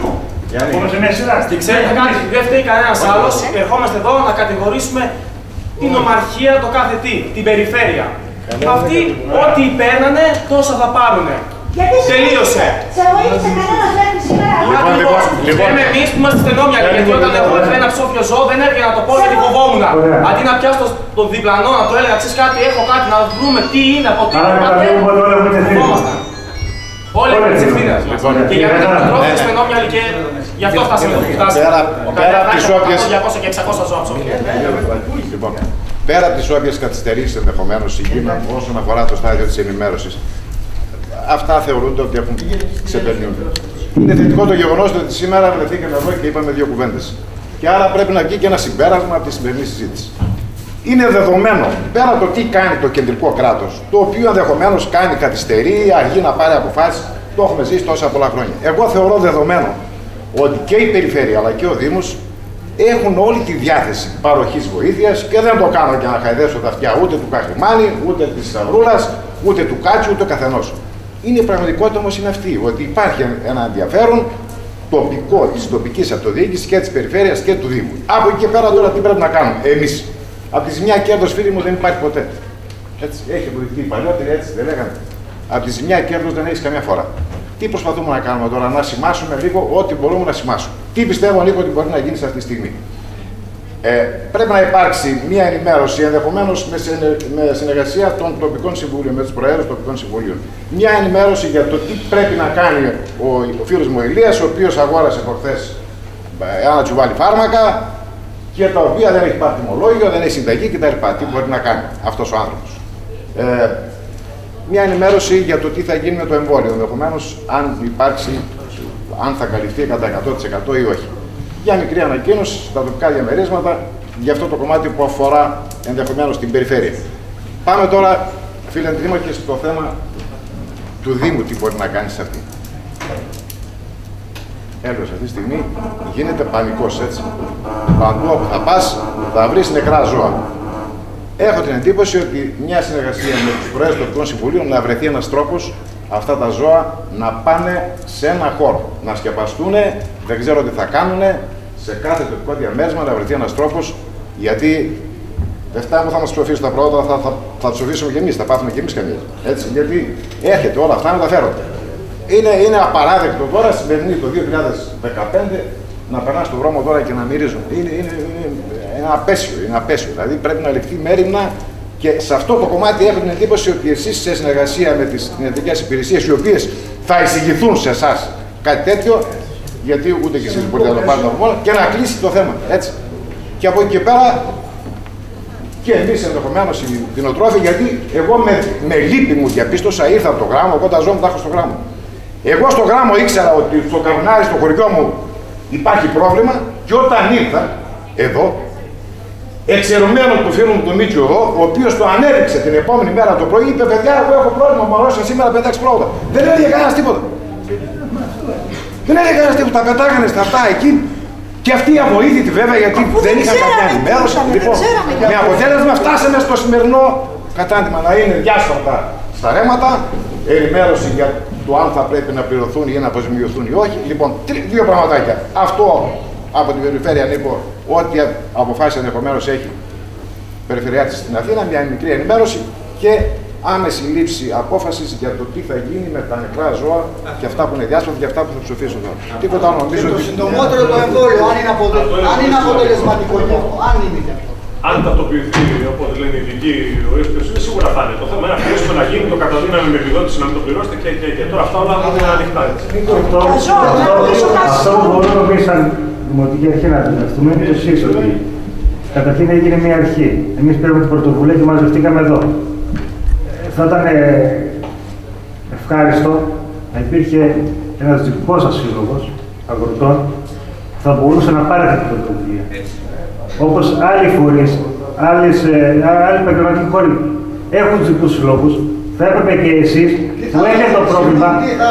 Και ξέρετε κάτι, δεν φταίει κανένας άλλος. Ερχόμαστε εδώ να κατηγορήσουμε την ομαρχία, το κάθε τι, την περιφέρεια. Αυτοί, ό,τι παίρνανε, τόσα θα πάρουνε. Τελείωσε. Σε βοήθησε κανένας μέχρι σήμερα. Λέμε εμείς που είμαστε στενόμια, γιατί όταν εγώ έφερα ένα ψόφιο ζώο δεν έβγαινα να το πω γιατί φοβόμουν. Αντί να πιάσω τον διπλανό να το έλεγα, ξέρεις κάτι, έχω κάτι να βρούμε τι είναι, από τι είναι, φοβόμασταν. Όλοι με τις ευθύνες μας. Και για μένα τα τρόφια στενόμια και γι' αυτό φτάσαμε εδώ. Πέρα από τις όποιες... 200 και 600 ζώα ψόφια. Λοιπόν, πέρα από τις όποιες καθυστερήσεις ενδεχομένως γίναν όσον αφορά το στάδιο της ενημέρωσης, αυτά θεωρούνται ότι έχουν ξεπερνιούνται. Είναι θετικό το γεγονός ότι σήμερα βρεθήκαμε εδώ και είπαμε δύο κουβέντες. Και άρα πρέπει να βγει και ένα συμπέρασμα από τη σημερινή συζήτηση. Είναι δεδομένο, πέρα από το τι κάνει το κεντρικό κράτος, το οποίο ενδεχομένως κάνει, καθυστερεί, αργεί να πάρει αποφάσεις, το έχουμε ζήσει τόσα πολλά χρόνια. Εγώ θεωρώ δεδομένο ότι και η περιφέρεια αλλά και ο Δήμος έχουν όλη τη διάθεση παροχής βοήθειας και δεν το κάνω για να χαϊδέσω τα αυτιά ούτε του Καχρημάνη, ούτε της Σταυρούλας, ούτε του Κάτσου, ούτε καθενός. Είναι η πραγματικότητα όμως είναι αυτή, ότι υπάρχει ένα ενδιαφέρον τοπικό της τοπικής αυτοδιοίκησης και της περιφέρειας και του Δήμου. Από εκεί και πέρα τώρα τι πρέπει να κάνουμε εμείς. Από τη ζημιά κέρδος, φίλοι μου, δεν υπάρχει ποτέ. Έτσι, έχει αποδειχθεί οι παλιότεροι, έτσι δεν λέγανε. Από τη ζημιά κέρδος δεν έχει καμιά φορά. Τι προσπαθούμε να κάνουμε τώρα, να σημάσουμε λίγο ό,τι μπορούμε να σημάσουμε. Τι πιστεύω, Νίκο, ότι μπορεί να γίνει σε αυτή τη στιγμή. Πρέπει να υπάρξει μια ενημέρωση, ενδεχομένως με συνεργασία των τοπικών συμβούλων, με τους προέδρους τοπικών συμβουλίων. Μια ενημέρωση για το τι πρέπει να κάνει ο φίλος μου Ηλίας, ο οποίος αγόρασε προχθές ένα τσουβάλι φάρμακα και τα οποία δεν έχει πάρει τιμολόγιο, δεν έχει συνταγή κτλ. Τι μπορεί να κάνει αυτός ο άνθρωπος. Μια ενημέρωση για το τι θα γίνει με το εμβόλιο, ενδεχομένως αν θα καλυφθεί κατά 100% ή όχι. Για μικρή ανακοίνωση στα τοπικά διαμερίσματα για αυτό το κομμάτι που αφορά ενδεχομένως την περιφέρεια. Πάμε τώρα, φίλε Δήμαρχε, στο θέμα του Δήμου, τι μπορεί να κάνει σε αυτή. Έλος, αυτή τη στιγμή γίνεται πανικός, έτσι. Παντού όπου θα πας, θα βρεις νεκρά ζώα. Έχω την εντύπωση ότι μια συνεργασία με τους προέδρους τοπικών συμβουλίων να βρεθεί ένας τρόπος αυτά τα ζώα να πάνε σε ένα χώρο, να σκεπαστούν, δεν ξέρω τι θα κάνουν, σε κάθε τοπικό διαμέρισμα να βρεθεί ένας τρόπος, γιατί δεν φτάνει που θα μας ψοφήσουν τα πρώτα, θα ψοφήσουμε και εμείς, θα πάθουμε και εμείς καμία. Έτσι, γιατί έρχεται όλα αυτά μεταφέρονται. Είναι απαράδεκτο τώρα, σημερινή το 2015, να περνά στον δρόμο τώρα και να μυρίζουν. Είναι απέσιο, δηλαδή πρέπει να ληφθεί μέριμνα και σε αυτό το κομμάτι έχω την εντύπωση ότι εσείς σε συνεργασία με τις ιατρικές υπηρεσίες, οι οποίες θα εισηγηθούν σε εσάς κάτι τέτοιο, γιατί ούτε και εσείς μπορείτε να το πάρετε από μόνο, και να κλείσει το θέμα. Έτσι. Και από εκεί και πέρα και εμείς ενδεχομένως οι κτηνοτρόφοι, γιατί εγώ με λύπη μου διαπίστωσα, ήρθα από το γράμμο, εγώ τα ζώα μου τα έχω στο γράμμο. Εγώ στο γράμμο ήξερα ότι στο Καρουνάρι, στο χωριό μου, υπάρχει πρόβλημα και όταν ήρθα εδώ, εξαιρουμένο του φίλου μου του Μίτσου εδώ, ο οποίος το ανέδειξε την επόμενη μέρα το πρωί, είπε: παιδιά, εγώ έχω πρόβλημα, μου αρρώστησα σήμερα 5-6 πρώτα. Δεν έλεγε κανένας τίποτα. Δεν έλεγε κανένας τίποτα. Τα πετάγανε στα αυτά εκεί. Και αυτοί οι αβοήθητοι βέβαια, γιατί δεν είχαν καμιά ενημέρωση. Λοιπόν, με αποτέλεσμα φτάσαμε στο σημερινό κατάντημα να είναι διάσπαρτα στα ρέματα, ενημέρωση για το αν θα πρέπει να πληρωθούν ή να αποζημιωθούν ή όχι. Λοιπόν, δύο πραγματάκια. Αυτό από την περιφέρεια, Νίκο, ό,τι αποφάσισε ενδεχομένως έχει περιφερειάτης στην Αθήνα, μια μικρή ενημέρωση και άμεση λήψη απόφασης για το τι θα γίνει με τα νεκρά ζώα και αυτά που είναι διάσπαρτα και αυτά που θα ψηφίσουν τώρα. Τίποτα άλλο νομίζω. Το συντομότερο το εμβόλιο, αν είναι αποτελεσματικό και αυτό, αν είναι και αυτό. Αν τακτοποιηθεί, όπως λένε οι ειδικοί, ο ίσως σίγουρα θα είναι. Το θέμα είναι αυτό να γίνει το καταδύναμη με επιδότηση, να μην το πληρώσετε και τώρα αυτά όλα είναι ανοιχτά. Αυτό που μπορούμε εμείς σαν Δημοτική Αρχή να αντιληφθούμε είναι το εξής, ότι καταρχήν έγινε μια αρχή. Εμείς πήραμε την πρωτοβουλία και μαζευτήκαμε εδώ. Θα ήταν ευχάριστο να υπήρχε ένας δικός σας σύλλογος αγροτών που θα μπορούσε να πάρει αυτή την πρωτοβουλία. Όπως άλλοι φορείς, άλλοι επαγγελματικοί χώροι έχουν τους δικούς συλλόγους, θα έπρεπε και εσείς που έχετε το πρόβλημα.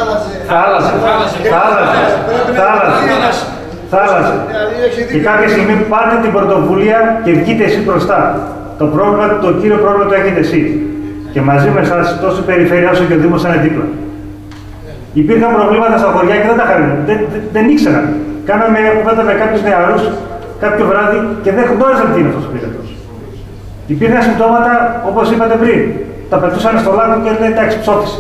Θα άλλαζε. Και κάποια στιγμή πάρτε την πρωτοβουλία και βγείτε εσείς μπροστά. Το κύριο πρόβλημα το έχετε εσείς. Και μαζί με εσάς, τόσο η περιφέρεια όσο και ο Δήμος είναι δίπλα. Υπήρχαν προβλήματα στα χωριά και δεν τα είχαν. Δεν ήξεραν. Κάναμε μια κουβέντα με κάποιους νεαρούς κάποιο βράδυ και δεν γνώριζαν τι είναι αυτός ο πύρετος. Υπήρχαν συμπτώματα, όπως είπατε πριν. Τα πετούσαν στο λάκκο και λένε εντάξει, ψόφισε.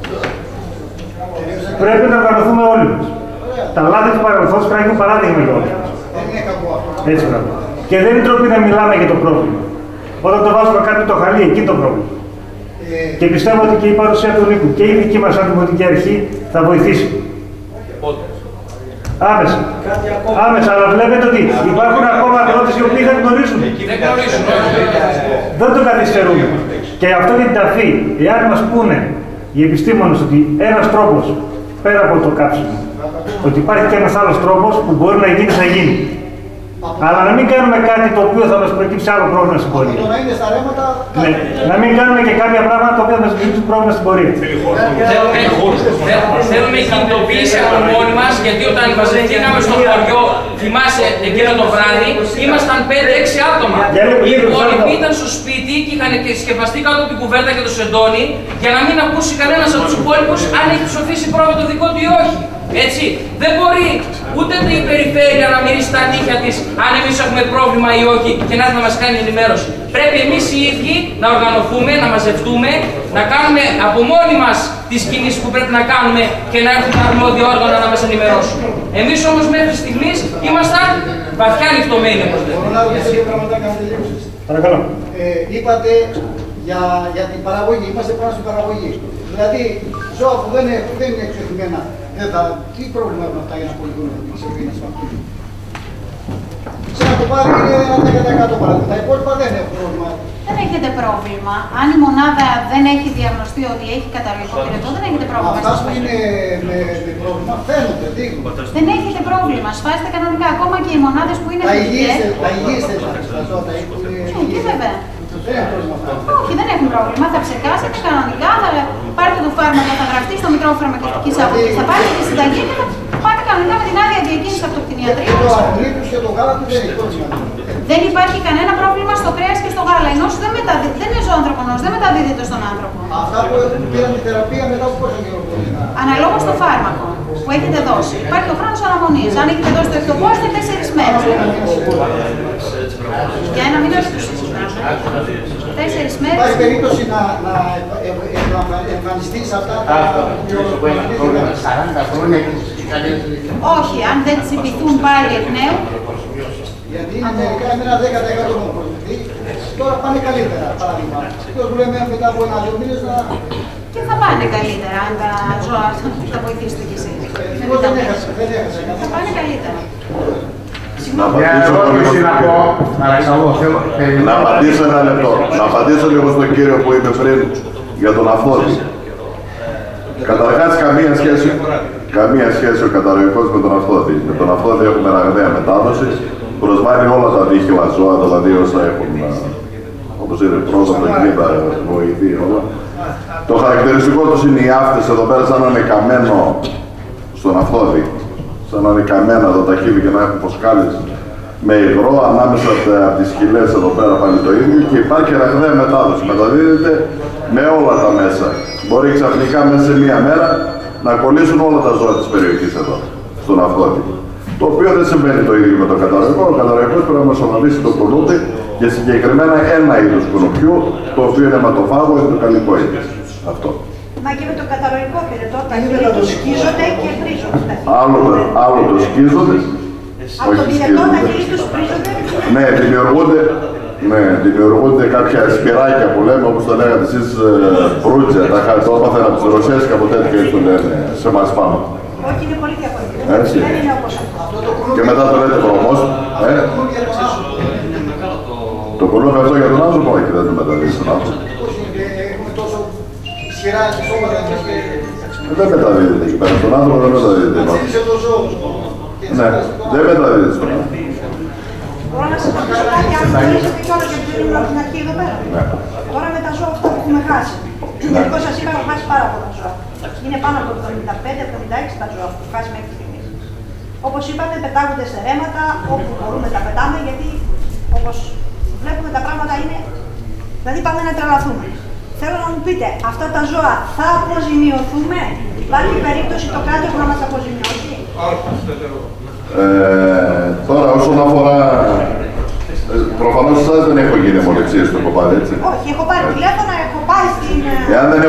Πρέπει να οργανωθούμε όλοι μας. Τα λάθη του παρελθόντος πρέπει να γίνουν παράδειγμα για όλους μας. Έτσι πράγμα. Και δεν είναι τρόποι να μιλάμε για το πρόβλημα. Όταν το βάζουμε κάτω το χαλί, εκεί το πρόβλημα. Και πιστεύω ότι και η παρουσία του Νίκου και η δική μας αντιμετωπική αρχή θα βοηθήσει. Άμεσα. Άμεσα, αλλά βλέπετε ότι υπάρχουν ακόμα αγρότες οι οποίοι δεν γνωρίζουν. Δεν το καθυστερούμε. Και αυτό την ταφή, εάν μας πούνε οι επιστήμονες ότι ένας τρόπος πέρα από το κάψιμο, ότι υπάρχει και ένας άλλος τρόπος που μπορεί να γίνει, θα γίνει. Αλλά να μην κάνουμε κάτι το οποίο θα μας προκύψει άλλο πρόβλημα στην πορεία. Ναι, να μην κάνουμε και κάποια πράγματα τα οποία θα μας προκύψει πρόβλημα στην πορεία. Θέλουμε κινητοποίηση από μόνοι μας, γιατί όταν μαζευτήκαμε στο χωριό, θυμάσαι εκείνο το βράδυ, ήμασταν 5-6 άτομα. Οι υπόλοιποι ήταν στο σπίτι και είχαν σκεπαστεί κάτω από την κουβέρτα και το σεντόνι, για να μην ακούσει κανένας από τους υπόλοιπους αν έχει ψοφήσει πρόβα το δικό του ή όχι. Έτσι, δεν μπορεί ούτε η περιφέρεια να μυρίσει τα νύχια της αν εμείς έχουμε πρόβλημα ή όχι και να μας κάνει ενημέρωση. Πρέπει εμείς οι ίδιοι να οργανωθούμε, να μαζευτούμε, να κάνουμε από μόνοι μας τις κινήσεις που πρέπει να κάνουμε και να έχουμε τα αρμόδια όργανα να μας ενημερώσουν. Εμείς όμως μέχρι στιγμής ήμασταν βαθιά νυχτωμένοι, όπως λέμε. Παρακαλώ. Είπατε για την παραγωγή, είμαστε πάνω στην παραγωγή. Δηλαδή, ζώα που δεν είναι εξωθημένα, τι πρόβλημα έχουν αυτά για να πολιτούν την ξεφύγει σε αυτό. Σε ένα κοπάδι είναι ένα 10% παράδειγμα. Τα υπόλοιπα δεν έχουν πρόβλημα. Δεν έχετε πρόβλημα. Αν η μονάδα δεν έχει διαγνωστεί ότι έχει καταρρογικό πυρετό, δεν έχετε πρόβλημα. Αυτά που είναι με πρόβλημα φαίνονται, δείχνουν. Δεν έχετε πρόβλημα. Σφάζετε κανονικά. Ακόμα και οι μονάδες που είναι θετικές. Τα υγιείστε τα ζώα, τα υγιείστε. βέβαια. Δεν έχουν πρόβλημα αυτά. Όχι, δεν έχουν πρόβλημα. Θα ψεκάσετε κανονικά, θα πάρετε το φάρμακο, θα γραφτεί στο Μητρό Φαρμακευτικής Αποθήκης, θα πάρετε τη συνταγή και θα πάτε κανονικά με την άδεια διακίνηση από το κτηνιατρίο. Και το αρνίτους και το γάλα του δεν έχει πρόβλημα. Δεν υπάρχει κανένα πρόβλημα στο κρέας και στο γάλα. Η νόση δεν είναι ζωοανθρωπονός, δεν μεταδίδεται στον άνθρωπο. Αυτά που πήραν τη θεραπεία μετά από πόσο καιρό? Αναλόγως το φάρμακο που έχετε δώσει. Υπάρχει ο χρόνος αναμονής. Αν έχετε δώσει το εκτοπός, είναι 4 μέρες. Για ένα μήνα του συζητάμε. 4 μέρες. Υπάρχει περίπτωση να εμφανιστεί σε αυτά τα όχι, αν δεν τσιμπηθούν πάλι εκ νέου. Γιατί είναι μερικά ένα 10% μου προβληθεί, τώρα πάνε καλύτερα, παράδειγμα. Και ως λέμε μετά από 1-2 μήνες να... Και θα πάνε καλύτερα, αν τα ζώα θα βοηθήσετε κι εσείς. Δεν έχασα. Θα πάνε καλύτερα. Να απαντήσω ένα λεπτό. Να απαντήσω λίγο στον κύριο που είπε πριν για τον Αφόδη. Καταρχάς, καμία σχέση ο καταρροϊκός με τον Αφόδη. Με τον Αφόδη έχουμε ραγδαία μετάδοση. Προσβάλλει όλα τα δίχυλα ζώα, δηλαδή όσα έχουν, όπως είναι πρώτα, παιχνίδα, βοηθή, όλα. Το χαρακτηριστικό τους είναι οι άφτες εδώ πέρα σαν να είναι καμένο στον Αφόδη. Σαν να είναι καμένα εδώ τα χείλη και να έχουν ποσκάλες με υγρό, ανάμεσα από τις σκυλές εδώ πέρα πάλι το ίδιο και υπάρχει ραγδαία μετάδοση. Μεταδίδεται με όλα τα μέσα. Μπορεί ξαφνικά μέσα σε μία μέρα να κολλήσουν όλα τα ζώα της περιοχής εδώ, στον Αφόδη. Το οποίο δεν συμβαίνει το ίδιο με το καταρροϊκό. Ο καταρροϊκός πρέπει να μεσολαβήσει το κουνούπι και συγκεκριμένα ένα είδος κουνουπιού, το οποίο είναι αιματοφάγο ή το καλυκόιδες. Αυτό. Μα και με το καταρροϊκό πυρετό, τα χείλη του σκίζονται και βρίζονται. Άλλο το σκίζονται. Από το πυρετό τα χείλη του βρίζονται. Ναι, δημιουργούνται κάποια σπυράκια που λέμε, όπως το λέγατε εσείς, μπρούτζια. Το έπαθαν από τις Ρωσίες και από τέτοια έτσι το λένε σε εμάς πάνω. Όχι, είναι πολύ διαφορετικό. Δεν είναι όπως αυτό. Και μετά το λέτε βρωμός. Το κουνούπι αυτό για τον άνθρωπο, όχι, δεν το μεταδίδει στον άνθρωπο. Δεν μεταδίδεται εκεί πέρα. Στον άνθρωπο δεν μεταδίδεται. Ναι, δεν μεταδίδεται στον άνθρωπο. Μπορώ να σας ρωτήσω κάτι αν θέλετε κιόλας γιατί δεν ήμουν από την αρχή εδώ πέρα. Τώρα με τα ζώα αυτά που έχουμε χάσει. Γιατί σας είπα έχουμε χάσει πάρα πολλά ζώα. Είναι πάνω από 75-76 τα ζώα που έχουμε χάσει μέχρι στιγμής. Όπως είπατε, πετάγονται σε ρέματα, όπου μπορούμε τα πετάμε, γιατί όπως βλέπουμε τα πράγματα είναι. Δηλαδή πάμε να τρελαθούμε. Θέλω να μου πείτε, αυτά τα ζώα θα αποζημιωθούμε, υπάρχει περίπτωση το κράτος να μας αποζημιώσει? Τώρα όσον αφορά, προφανώς εσάς δεν έχω γίνει αιμοληψία στο κοπάδι, έτσι. Όχι, έχω πάρει τηλέφωνα, έχω πάει στην... Αν δεν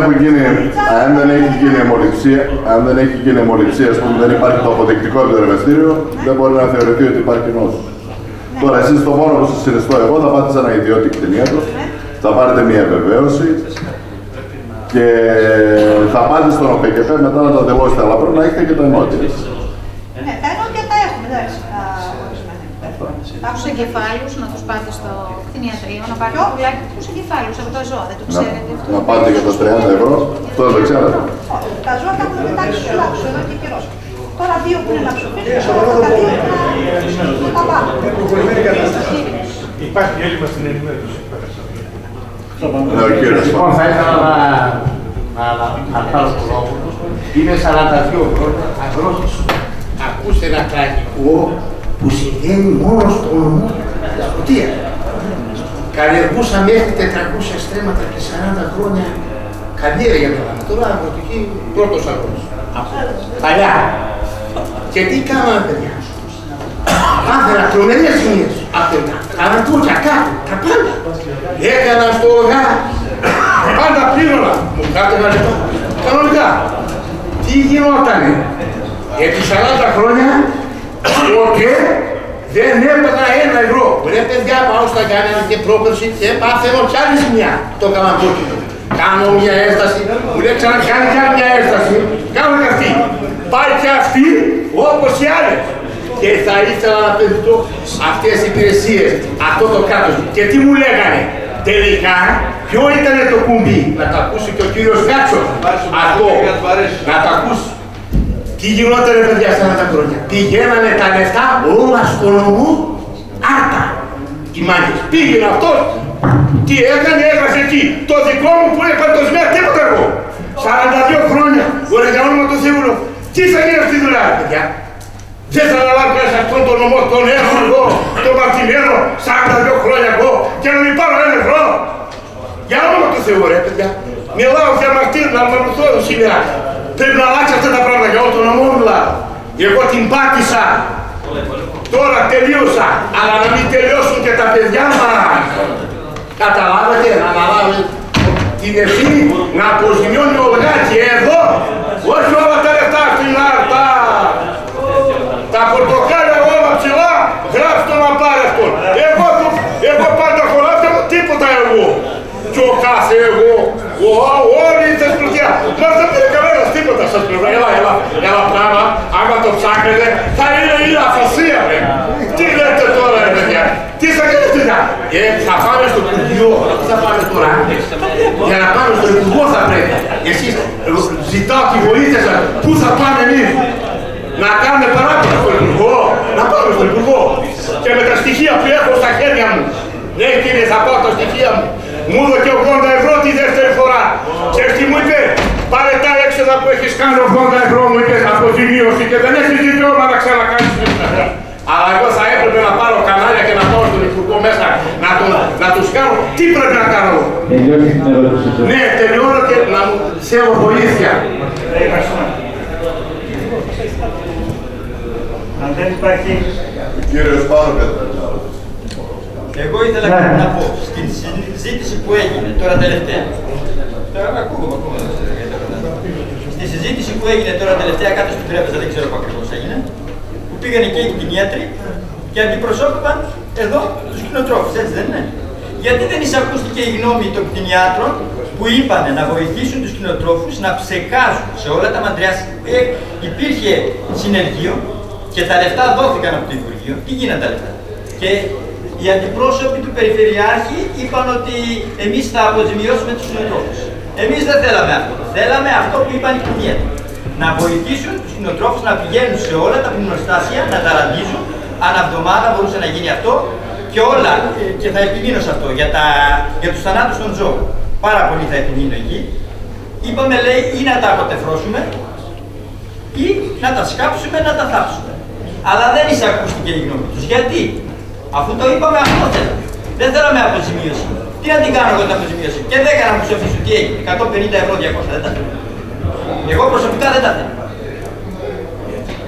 έχει γίνει αιμοληψία, ας πούμε, δεν υπάρχει το αποδεικτικό από το εργαστήριο, δεν μπορεί να θεωρηθεί ότι υπάρχει νόσος. Τώρα εσείς το μόνο που σας συνιστώ εγώ θα πάτε σε ένα ιδιώτη κτηνίατρο, θα πάρετε μια επιβεβαίωση και θα πάτε στον ΟΠΕΚΕΠ μετά να τα δηλώσετε, αλλά πρέπει να έχετε και τα ενότια. Ναι, τα ενότια τα έχουμε, εντάξει. Τους εγκεφάλους να τους πάτε στο κτηνιατρίο, να πάρετε πουλάκι τους εγκεφάλους από τα ζώα, δεν το ξέρετε αυτό. Να πάτε για τα 30 ευρώ, αυτό δεν το ξέρετε. Τα ζώα τα έχουν πετάξει στο λάξο εδώ και καιρός. Τώρα δύο που είναι λαξοφίλες, τα δύο να τα πάμε. Υπάρχει έλλειμμα στην ενημέρωση. Λοιπόν, θα ήθελα να πάρω το λόγο. Είναι 42 χρόνια αγρότης. Ακούστε ένα τραγικό που συμβαίνει μόνο στο νομό της Σκωτίας. Καλλιεργούσα μέχρι 400 στρέμματα και 40 χρόνια καλλιέργεια με τώρα αγροτική πρώτος αγρότης. Παλιά. Και τι κάναμε, παιδιά. Άθερα τρομερές ζημίες. Ανατούτια, κάτω, τα πάντα. Έκανα στο ΟΓΑ. Πάντα πλήρωνα. Μου κάτωνα λεπτά. Κανονικά. Τι γινότανε. Επί 40 χρόνια ποτέ δεν έπαιρνα 1 ευρώ. Ρε παιδιά, πάω στα Γιάννενα και πρόπερση και πάθαινω κι άλλη ζημιά. Το καλαμπόκινο. Κάνω μια έσταση, μου λέει ξανακάνει κι άλλη μια έσταση. Κάνω και αυτή. Πάει και αυτή όπως οι άλλες. Και θα ήθελα να πετύχω αυτές οι υπηρεσίες, αυτό το κράτος. Και τι μου λέγανε. Τελικά, ποιο ήταν το κουμπί. Να το ακούσει και ο κύριος Κάτσος. Αυτό. Να το ακούσει. Τι γινότανε, παιδιά, 40 χρόνια. Πηγαίνανε τα λεφτά όλα στο νομό άρτα. Οι μάγκες. Πήγαινε αυτός. Τι έκανε, έγραφε εκεί. Το δικό μου που έκανε το σημείο, τίποτα εγώ. 42 χρόνια. Ωραία, για όνομα του Θεού. Τι θα γίνει αυτή τη δουλειά, παιδιά. Δεν θα αναλάβω μέσα αυτόν τον νομό, τον έχω εγώ, τον παρτιμένο, 42 χρόνια εγώ και να μην πάρω 1 ευρώ. Για όνομα του Θεού, ρε παιδιά. Μιλάω για μαρτύρ, να μαρτυρώ σήμερα. Πρέπει να αλλάξει αυτά τα πράγματα για όλο τον νομό μιλάω. Εγώ την πάτησα. Τώρα τελείωσα, αλλά να μην τελειώσουν και τα παιδιά μας. Καταλάβατε, να αναλάβει την ευθύνη να αποζημιώνει ο Λγάκη εδώ, όχι όλα τα λεφτά στην Άρτα. Τα πορτοκάλια όλα ψηλά, γράψτε το να πάρει αυτόν. Εγώ πάντα χωράφια μου τίποτα εγώ. Κι ο κάθε εγώ, όλη η θεσπλουτιά. Μας δεν πήρε κανένας τίποτα σας πλευρά. Έλα πράγμα, άμα το ψάχνετε, θα είναι η αφασία, ρε. Τι λέτε τώρα, ρε παιδιά. Τι θα κάνετε, θα πάμε στο Υπουργείο, τι θα πάμε τώρα. Για να πάμε στο Υπουργό θα πρέπει. Εσείς ζητάω τη βοήθεια σας, πού θα πάμε εμείς. Να κάνουμε παράπονα στον Υπουργό, να πάμε στον Υπουργό. Και με τα στοιχεία που έχω στα χέρια μου. Ναι κύριε, θα πάω τα στοιχεία μου. Μου έδωκε 80 ευρώ τη δεύτερη φορά. Και τι μου είπε, πάρε τα έξοδα που έχεις κάνει 80 ευρώ μου είπε αποζημίωση και δεν έχεις δικαίωμα να ξανακάνεις λεφτά. Αλλά εγώ θα έπρεπε να πάρω κανάλια και να πάω στον Υπουργό μέσα να τους κάνω. Τι πρέπει να κάνω. Ναι, τελειώνω και να μου θέλω βοήθεια. Αν δεν υπάρχει... Κύριος Πάνο, εγώ ήθελα κάτι να πω στην συζήτηση που έγινε τώρα τελευταία. Τώρα ακούγομαι ακόμα. Στη συζήτηση που έγινε τώρα τελευταία κάτω στην τράπεζα, δεν ξέρω που ακριβώς έγινε, που πήγανε και οι κτηνίατροι και αντιπροσώπηκαν εδώ τους κτηνοτρόφους, έτσι δεν είναι. Γιατί δεν εισακούστηκε η γνώμη των κτηνιάτρων που είπαν να βοηθήσουν τους κτηνοτρόφους να ψεκάζουν σε όλα τα μαντριάσια. Υπήρχε συνεργείο και τα λεφτά δόθηκαν από το Υπουργείο. Τι γίνανε τα λεφτά. Και οι αντιπρόσωποι του Περιφερειάρχη είπαν ότι εμείς θα αποζημιώσουμε τους κτηνοτρόφους. Εμείς δεν θέλαμε αυτό. Θέλαμε αυτό που είπαν οι κτηνίατροι. Να βοηθήσουν τους κτηνοτρόφους να πηγαίνουν σε όλα τα κτηνοστάσια, να τα ραντίζουν. Ανά εβδομάδα μπορούσε να γίνει αυτό και όλα. Και θα επιμείνω σε αυτό για τους θανάτους των ζώων. Πάρα πολύ θα επιμείνω εκεί. Είπαμε, λέει, ή να τα αποτεφρώσουμε ή να τα σκάψουμε, να τα θάψουμε. Αλλά δεν εισακούστηκε η γνώμη τους. Γιατί? Αφού το είπαμε, αυτό θέλαμε. Δεν θέλαμε αποζημίωση. Τι να την κάνω εγώ την αποζημίωση. Και δεν έκανα μου ψοφίσω. Τι έγινε. 150 ευρώ, 200. Δεν τα θέλω. Εγώ προσωπικά δεν τα θέλω.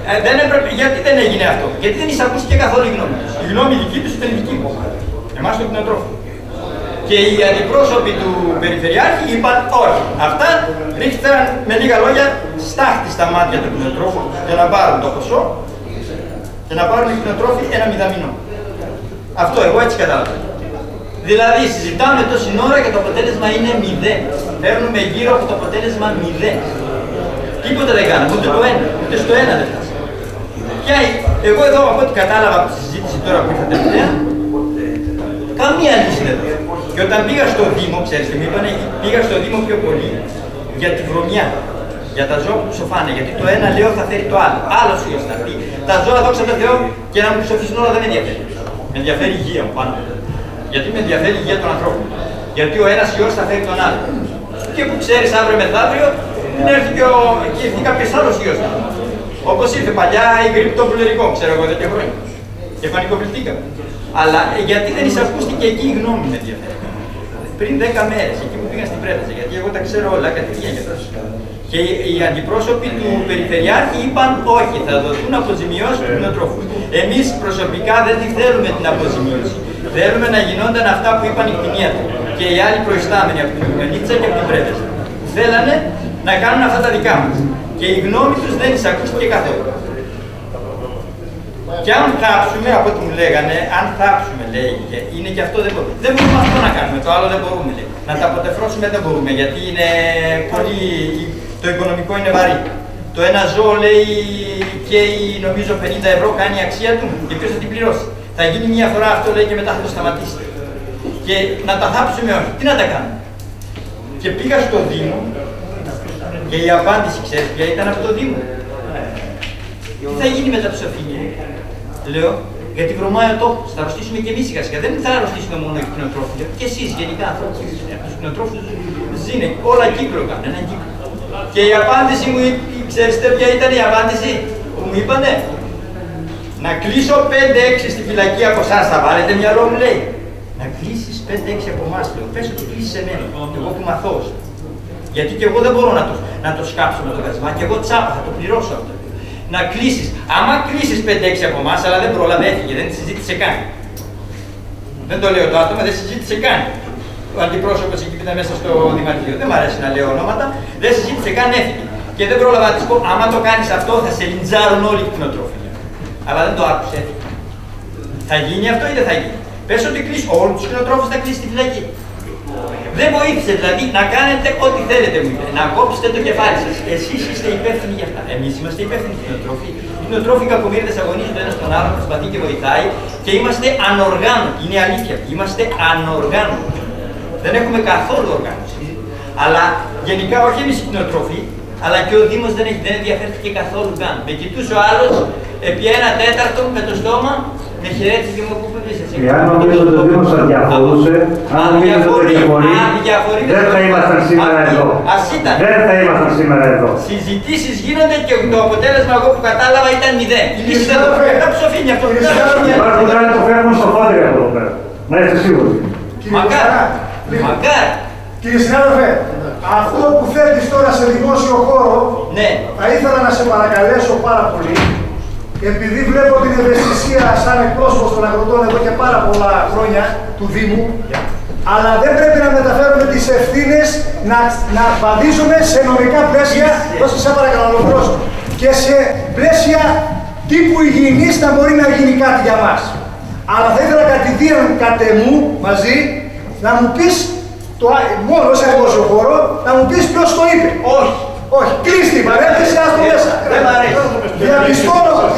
Γιατί δεν έγινε αυτό, γιατί δεν εισακούστηκε καθόλου η γνώμη τους. Η γνώμη δική τους ήταν η δική μου. Εμάς των κτηνοτρόφων. Και οι αντιπρόσωποι του Περιφερειάρχη είπαν όχι. Αυτά ρίχτηκαν με λίγα λόγια στάχτη στα μάτια των κτηνοτρόφων για να πάρουν το ποσό και να πάρουν οι κτηνοτρόφοι ένα μηδαμινό. Αυτό εγώ έτσι κατάλαβα. Δηλαδή συζητάμε τόση ώρα και το αποτέλεσμα είναι 0. Παίρνουμε γύρω από το αποτέλεσμα 0. Τίποτα δεν κάναμε, ούτε το ένα, ούτε στο ένα δεν φτάσαμε. Και εγώ εδώ από ό,τι κατάλαβα από τη συζήτηση τώρα που ήρθα τελευταία, καμία λύση δεν δόθηκε. Και όταν πήγα στο Δήμο, ξέρεις τι μου είπανε, πήγα στο Δήμο πιο πολύ για τη βρωμιά, για τα ζώα που ψοφάνε. Γιατί το ένα λέω θα φέρει το άλλο. Άλλο ιός θα πει. Τα ζώα, δόξα τω Θεώ, και να μου ψοφήσουν όλα δεν με ενδιαφέρει. Με ενδιαφέρει η υγεία μου πάνω. Γιατί με ενδιαφέρει η υγεία των ανθρώπων. Γιατί ο ένας ιός θα φέρει τον άλλο. Και που ξέρεις αύριο μεθαύριο, δεν έρθει και κάποιος άλλος ιός. Όπως ήρθε παλιά η γρήπη των πουλερικών, ξέρω εγώ τέτοια χρόνια. Και πανικοβληθήκαμε. Αλλά γιατί δεν εισακούστηκε εκεί η γνώμη με ενδιαφέρει. Πριν 10 μέρες, εκεί που πήγαν στην Πρέταση, γιατί εγώ τα ξέρω όλα κατευθείαν για τόσο. Και οι αντιπρόσωποι του Περιφερειάρχη είπαν όχι, θα δοθούν αποζημιώσεις του κτηνοτρόφου. Εμείς προσωπικά δεν τη θέλουμε την αποζημίωση. Θέλουμε να γινόταν αυτά που είπαν οι κτηνίατροι και οι άλλοι προϊστάμενοι από την Μενίτσα και από την Πρέταση. Θέλανε να κάνουν αυτά τα δικά μας. Και η γνώμη τους δεν εισακούστηκε καθόλου. Και αν θάψουμε, από ό,τι μου λέγανε, αν θάψουμε, λέει, είναι και αυτό δεν μπορούμε. Δεν μπορούμε αυτό να κάνουμε, το άλλο δεν μπορούμε, λέει. Να τα αποτεφρώσουμε δεν μπορούμε, γιατί είναι πολύ, το οικονομικό είναι βαρύ. Το ένα ζώο, λέει, και νομίζω 50 ευρώ κάνει η αξία του και ποιος θα την πληρώσει. Θα γίνει μια φορά αυτό, λέει, και μετά θα το σταματήσει. Και να τα θάψουμε όχι. Τι να τα κάνουμε. Και πήγα στο Δήμο και η απάντηση, ξέρεις ποια ήταν από το Δήμο. Τι θα γίνει με τα ψωφίνια. Λέω, γιατί βρωμάει ο τόπος. Θα αρρωστήσουμε και εμείς σιγά σιγά. Δεν θα αρρωστήσουμε μόνο οι κτηνοτρόφοι. Και εσείς γενικά ανθρώποι. Τους κτηνοτρόφους ζήνε. Όλα κύκλο κάνουν. Έναν κύκλο. Και η απάντηση μου, ξέρεις ποια ήταν η απάντηση που μου είπανε. Να κλείσω 5-6 στη φυλακή από εσάς. Θα βάλετε μυαλό μου, λέει. Να κλείσεις 5-6 από εμάς, λέω. Πες ότι κλείσεις εμένα. Εγώ που μαθώς. Γιατί και εγώ δεν μπορώ να το σκάψω με το γασμά. Και εγώ τσάπα θα το πληρώσω αυτό. Να κλείσεις. Άμα κλείσεις 5-6 από εμάς, αλλά δεν πρόλαβε, έφυγε, δεν συζήτησε καν. Δεν το λέω το άτομο, δεν συζήτησε καν. Ο αντιπρόσωπος εκεί που ήταν μέσα στο Δημαρχείο. Δεν μου αρέσει να λέω ονόματα, δεν συζήτησε καν, έφυγε. Και δεν πρόλαβα να της πω, άμα το κάνεις αυτό, θα σε λιντζάρουν όλοι οι κτηνοτρόφοι. Αλλά δεν το άκουσε, έφυγε. Θα γίνει αυτό ή δεν θα γίνει. Πες ότι κλείσει, όλους τους κτηνοτρόφους θα κλείσει τη φυλακή. Δεν βοήθησε δηλαδή να κάνετε ό,τι θέλετε, μου είπε. Να κόψετε το κεφάλι σας. Εσείς είστε υπεύθυνοι για αυτά. Εμείς είμαστε υπεύθυνοι κτηνοτρόφοι. Οι κτηνοτρόφοι κακομοίριδες αγωνίζονται ένας τον άλλον, προσπαθεί και βοηθάει και είμαστε ανοργάνωτοι. Είναι αλήθεια. Είμαστε ανοργάνωτοι. Δεν έχουμε καθόλου οργάνωση. Αλλά γενικά όχι εμείς οι κτηνοτρόφοι, αλλά και ο Δήμος δεν ενδιαφέρθηκε καθόλου καν. Με κοιτούσε ο άλλος επί 1/4 με το στόμα. Με χαιρέτησε και μου είπε πίσω. Εάν νομίζω ότι ο Δήμος θα διαφορούσε, αν νομίζω ότι διαφορεί, δεν θα ήμασταν σήμερα εδώ. Δεν θα ήμασταν σήμερα εδώ. Συζητήσεις γίνονται και το αποτέλεσμα εγώ που κατάλαβα ήταν 0. Η λύση δεν το φέρνει. Τα ψοφίνει αυτό. Υπάρχουν κάτι που φέρνουν στο φόντρι από εδώ πέρα. Να είστε σίγουροι. Μακάρι. Μακάρι. Κύριε συνάδελφε, αυτό που θέτεις τώρα σε δημόσιο χώρο, θα ήθελα να σε παρακαλέσω πάρα πολύ. Επειδή βλέπω την ευαισθησία σαν εκπρόσωπος των αγροτών εδώ και πάρα πολλά χρόνια του Δήμου, αλλά δεν πρέπει να μεταφέρουμε τις ευθύνες να απαντήσουμε σε νομικά πλαίσια, ώστε σε παρακαλώ και σε πλαίσια τύπου υγιεινής να μπορεί να γίνει κάτι για μας. Αλλά θα ήθελα κατηδίαν κατ' εμού μαζί να μου πεις, μόνο σε δημόσιο χώρο, να μου πεις ποιος το είπε. Όχι. Όχι, κλείς την παρένθεση, ας το μέσα. Δεν μ' αρέσει. Διαπιστώνω ότι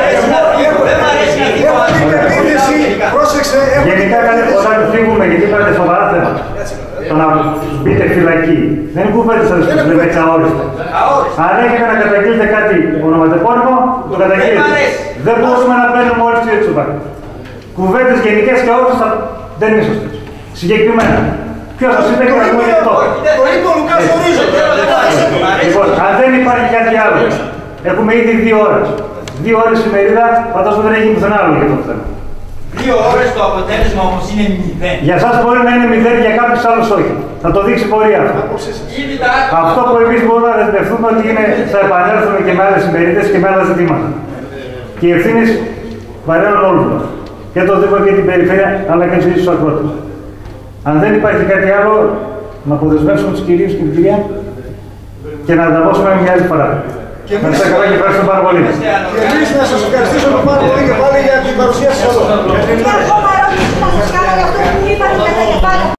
έχω την πεποίθηση, πρόσεξε. Γενικά κάθε φορά που φύγουμε, γιατί είπατε σοβαρά θέματα. Το να μπείτε φυλακή. Δεν είναι κουβέντες να τους λέμε έτσι αόριστα. Αν έχετε να καταγγείλετε κάτι ονοματεπώνυμο, το καταγγείλετε. Δεν μπορούμε να παίρνουμε όλες τις τσουβάκες. Κουβέντες γενικές και όρους δεν είναι σωστές. Συγκεκριμένα. Ποιος σας είπε και να πούμε αυτό. Το είπε ο Λουκάς Ορίζο. Λοιπόν, αν δεν υπάρχει κάτι άλλο, έχουμε ήδη 2 ώρες. 2 ώρες ημερίδα, φαντάζομαι δεν έχει πουθενά άλλο για το θέμα. 2 ώρες το αποτέλεσμα όμως είναι 0. Για εσάς μπορεί να είναι 0, για κάποιους άλλους όχι. Θα το δείξει η πορεία αυτό. Αυτό που εμείς μπορούμε να δεσμευτούμε ότι θα επανέλθουμε και με άλλες ημερίδες και με άλλα ζητήματα. Και οι ευθύνες βαραίνουν όλους μας. Και το Δήμο και την Περιφέρεια, αλλά και στους αγρότες. Αν δεν υπάρχει κάτι άλλο, να αποδεσμεύσουμε τους κυρίους και την κυρία και να ανταμώσουμε μια άλλη φορά. Να είστε καλά και ευχαριστώ πάρα πολύ. Και εμείς να σας ευχαριστήσουμε πάρα πολύ και πάλι για την παρουσία σας εδώ.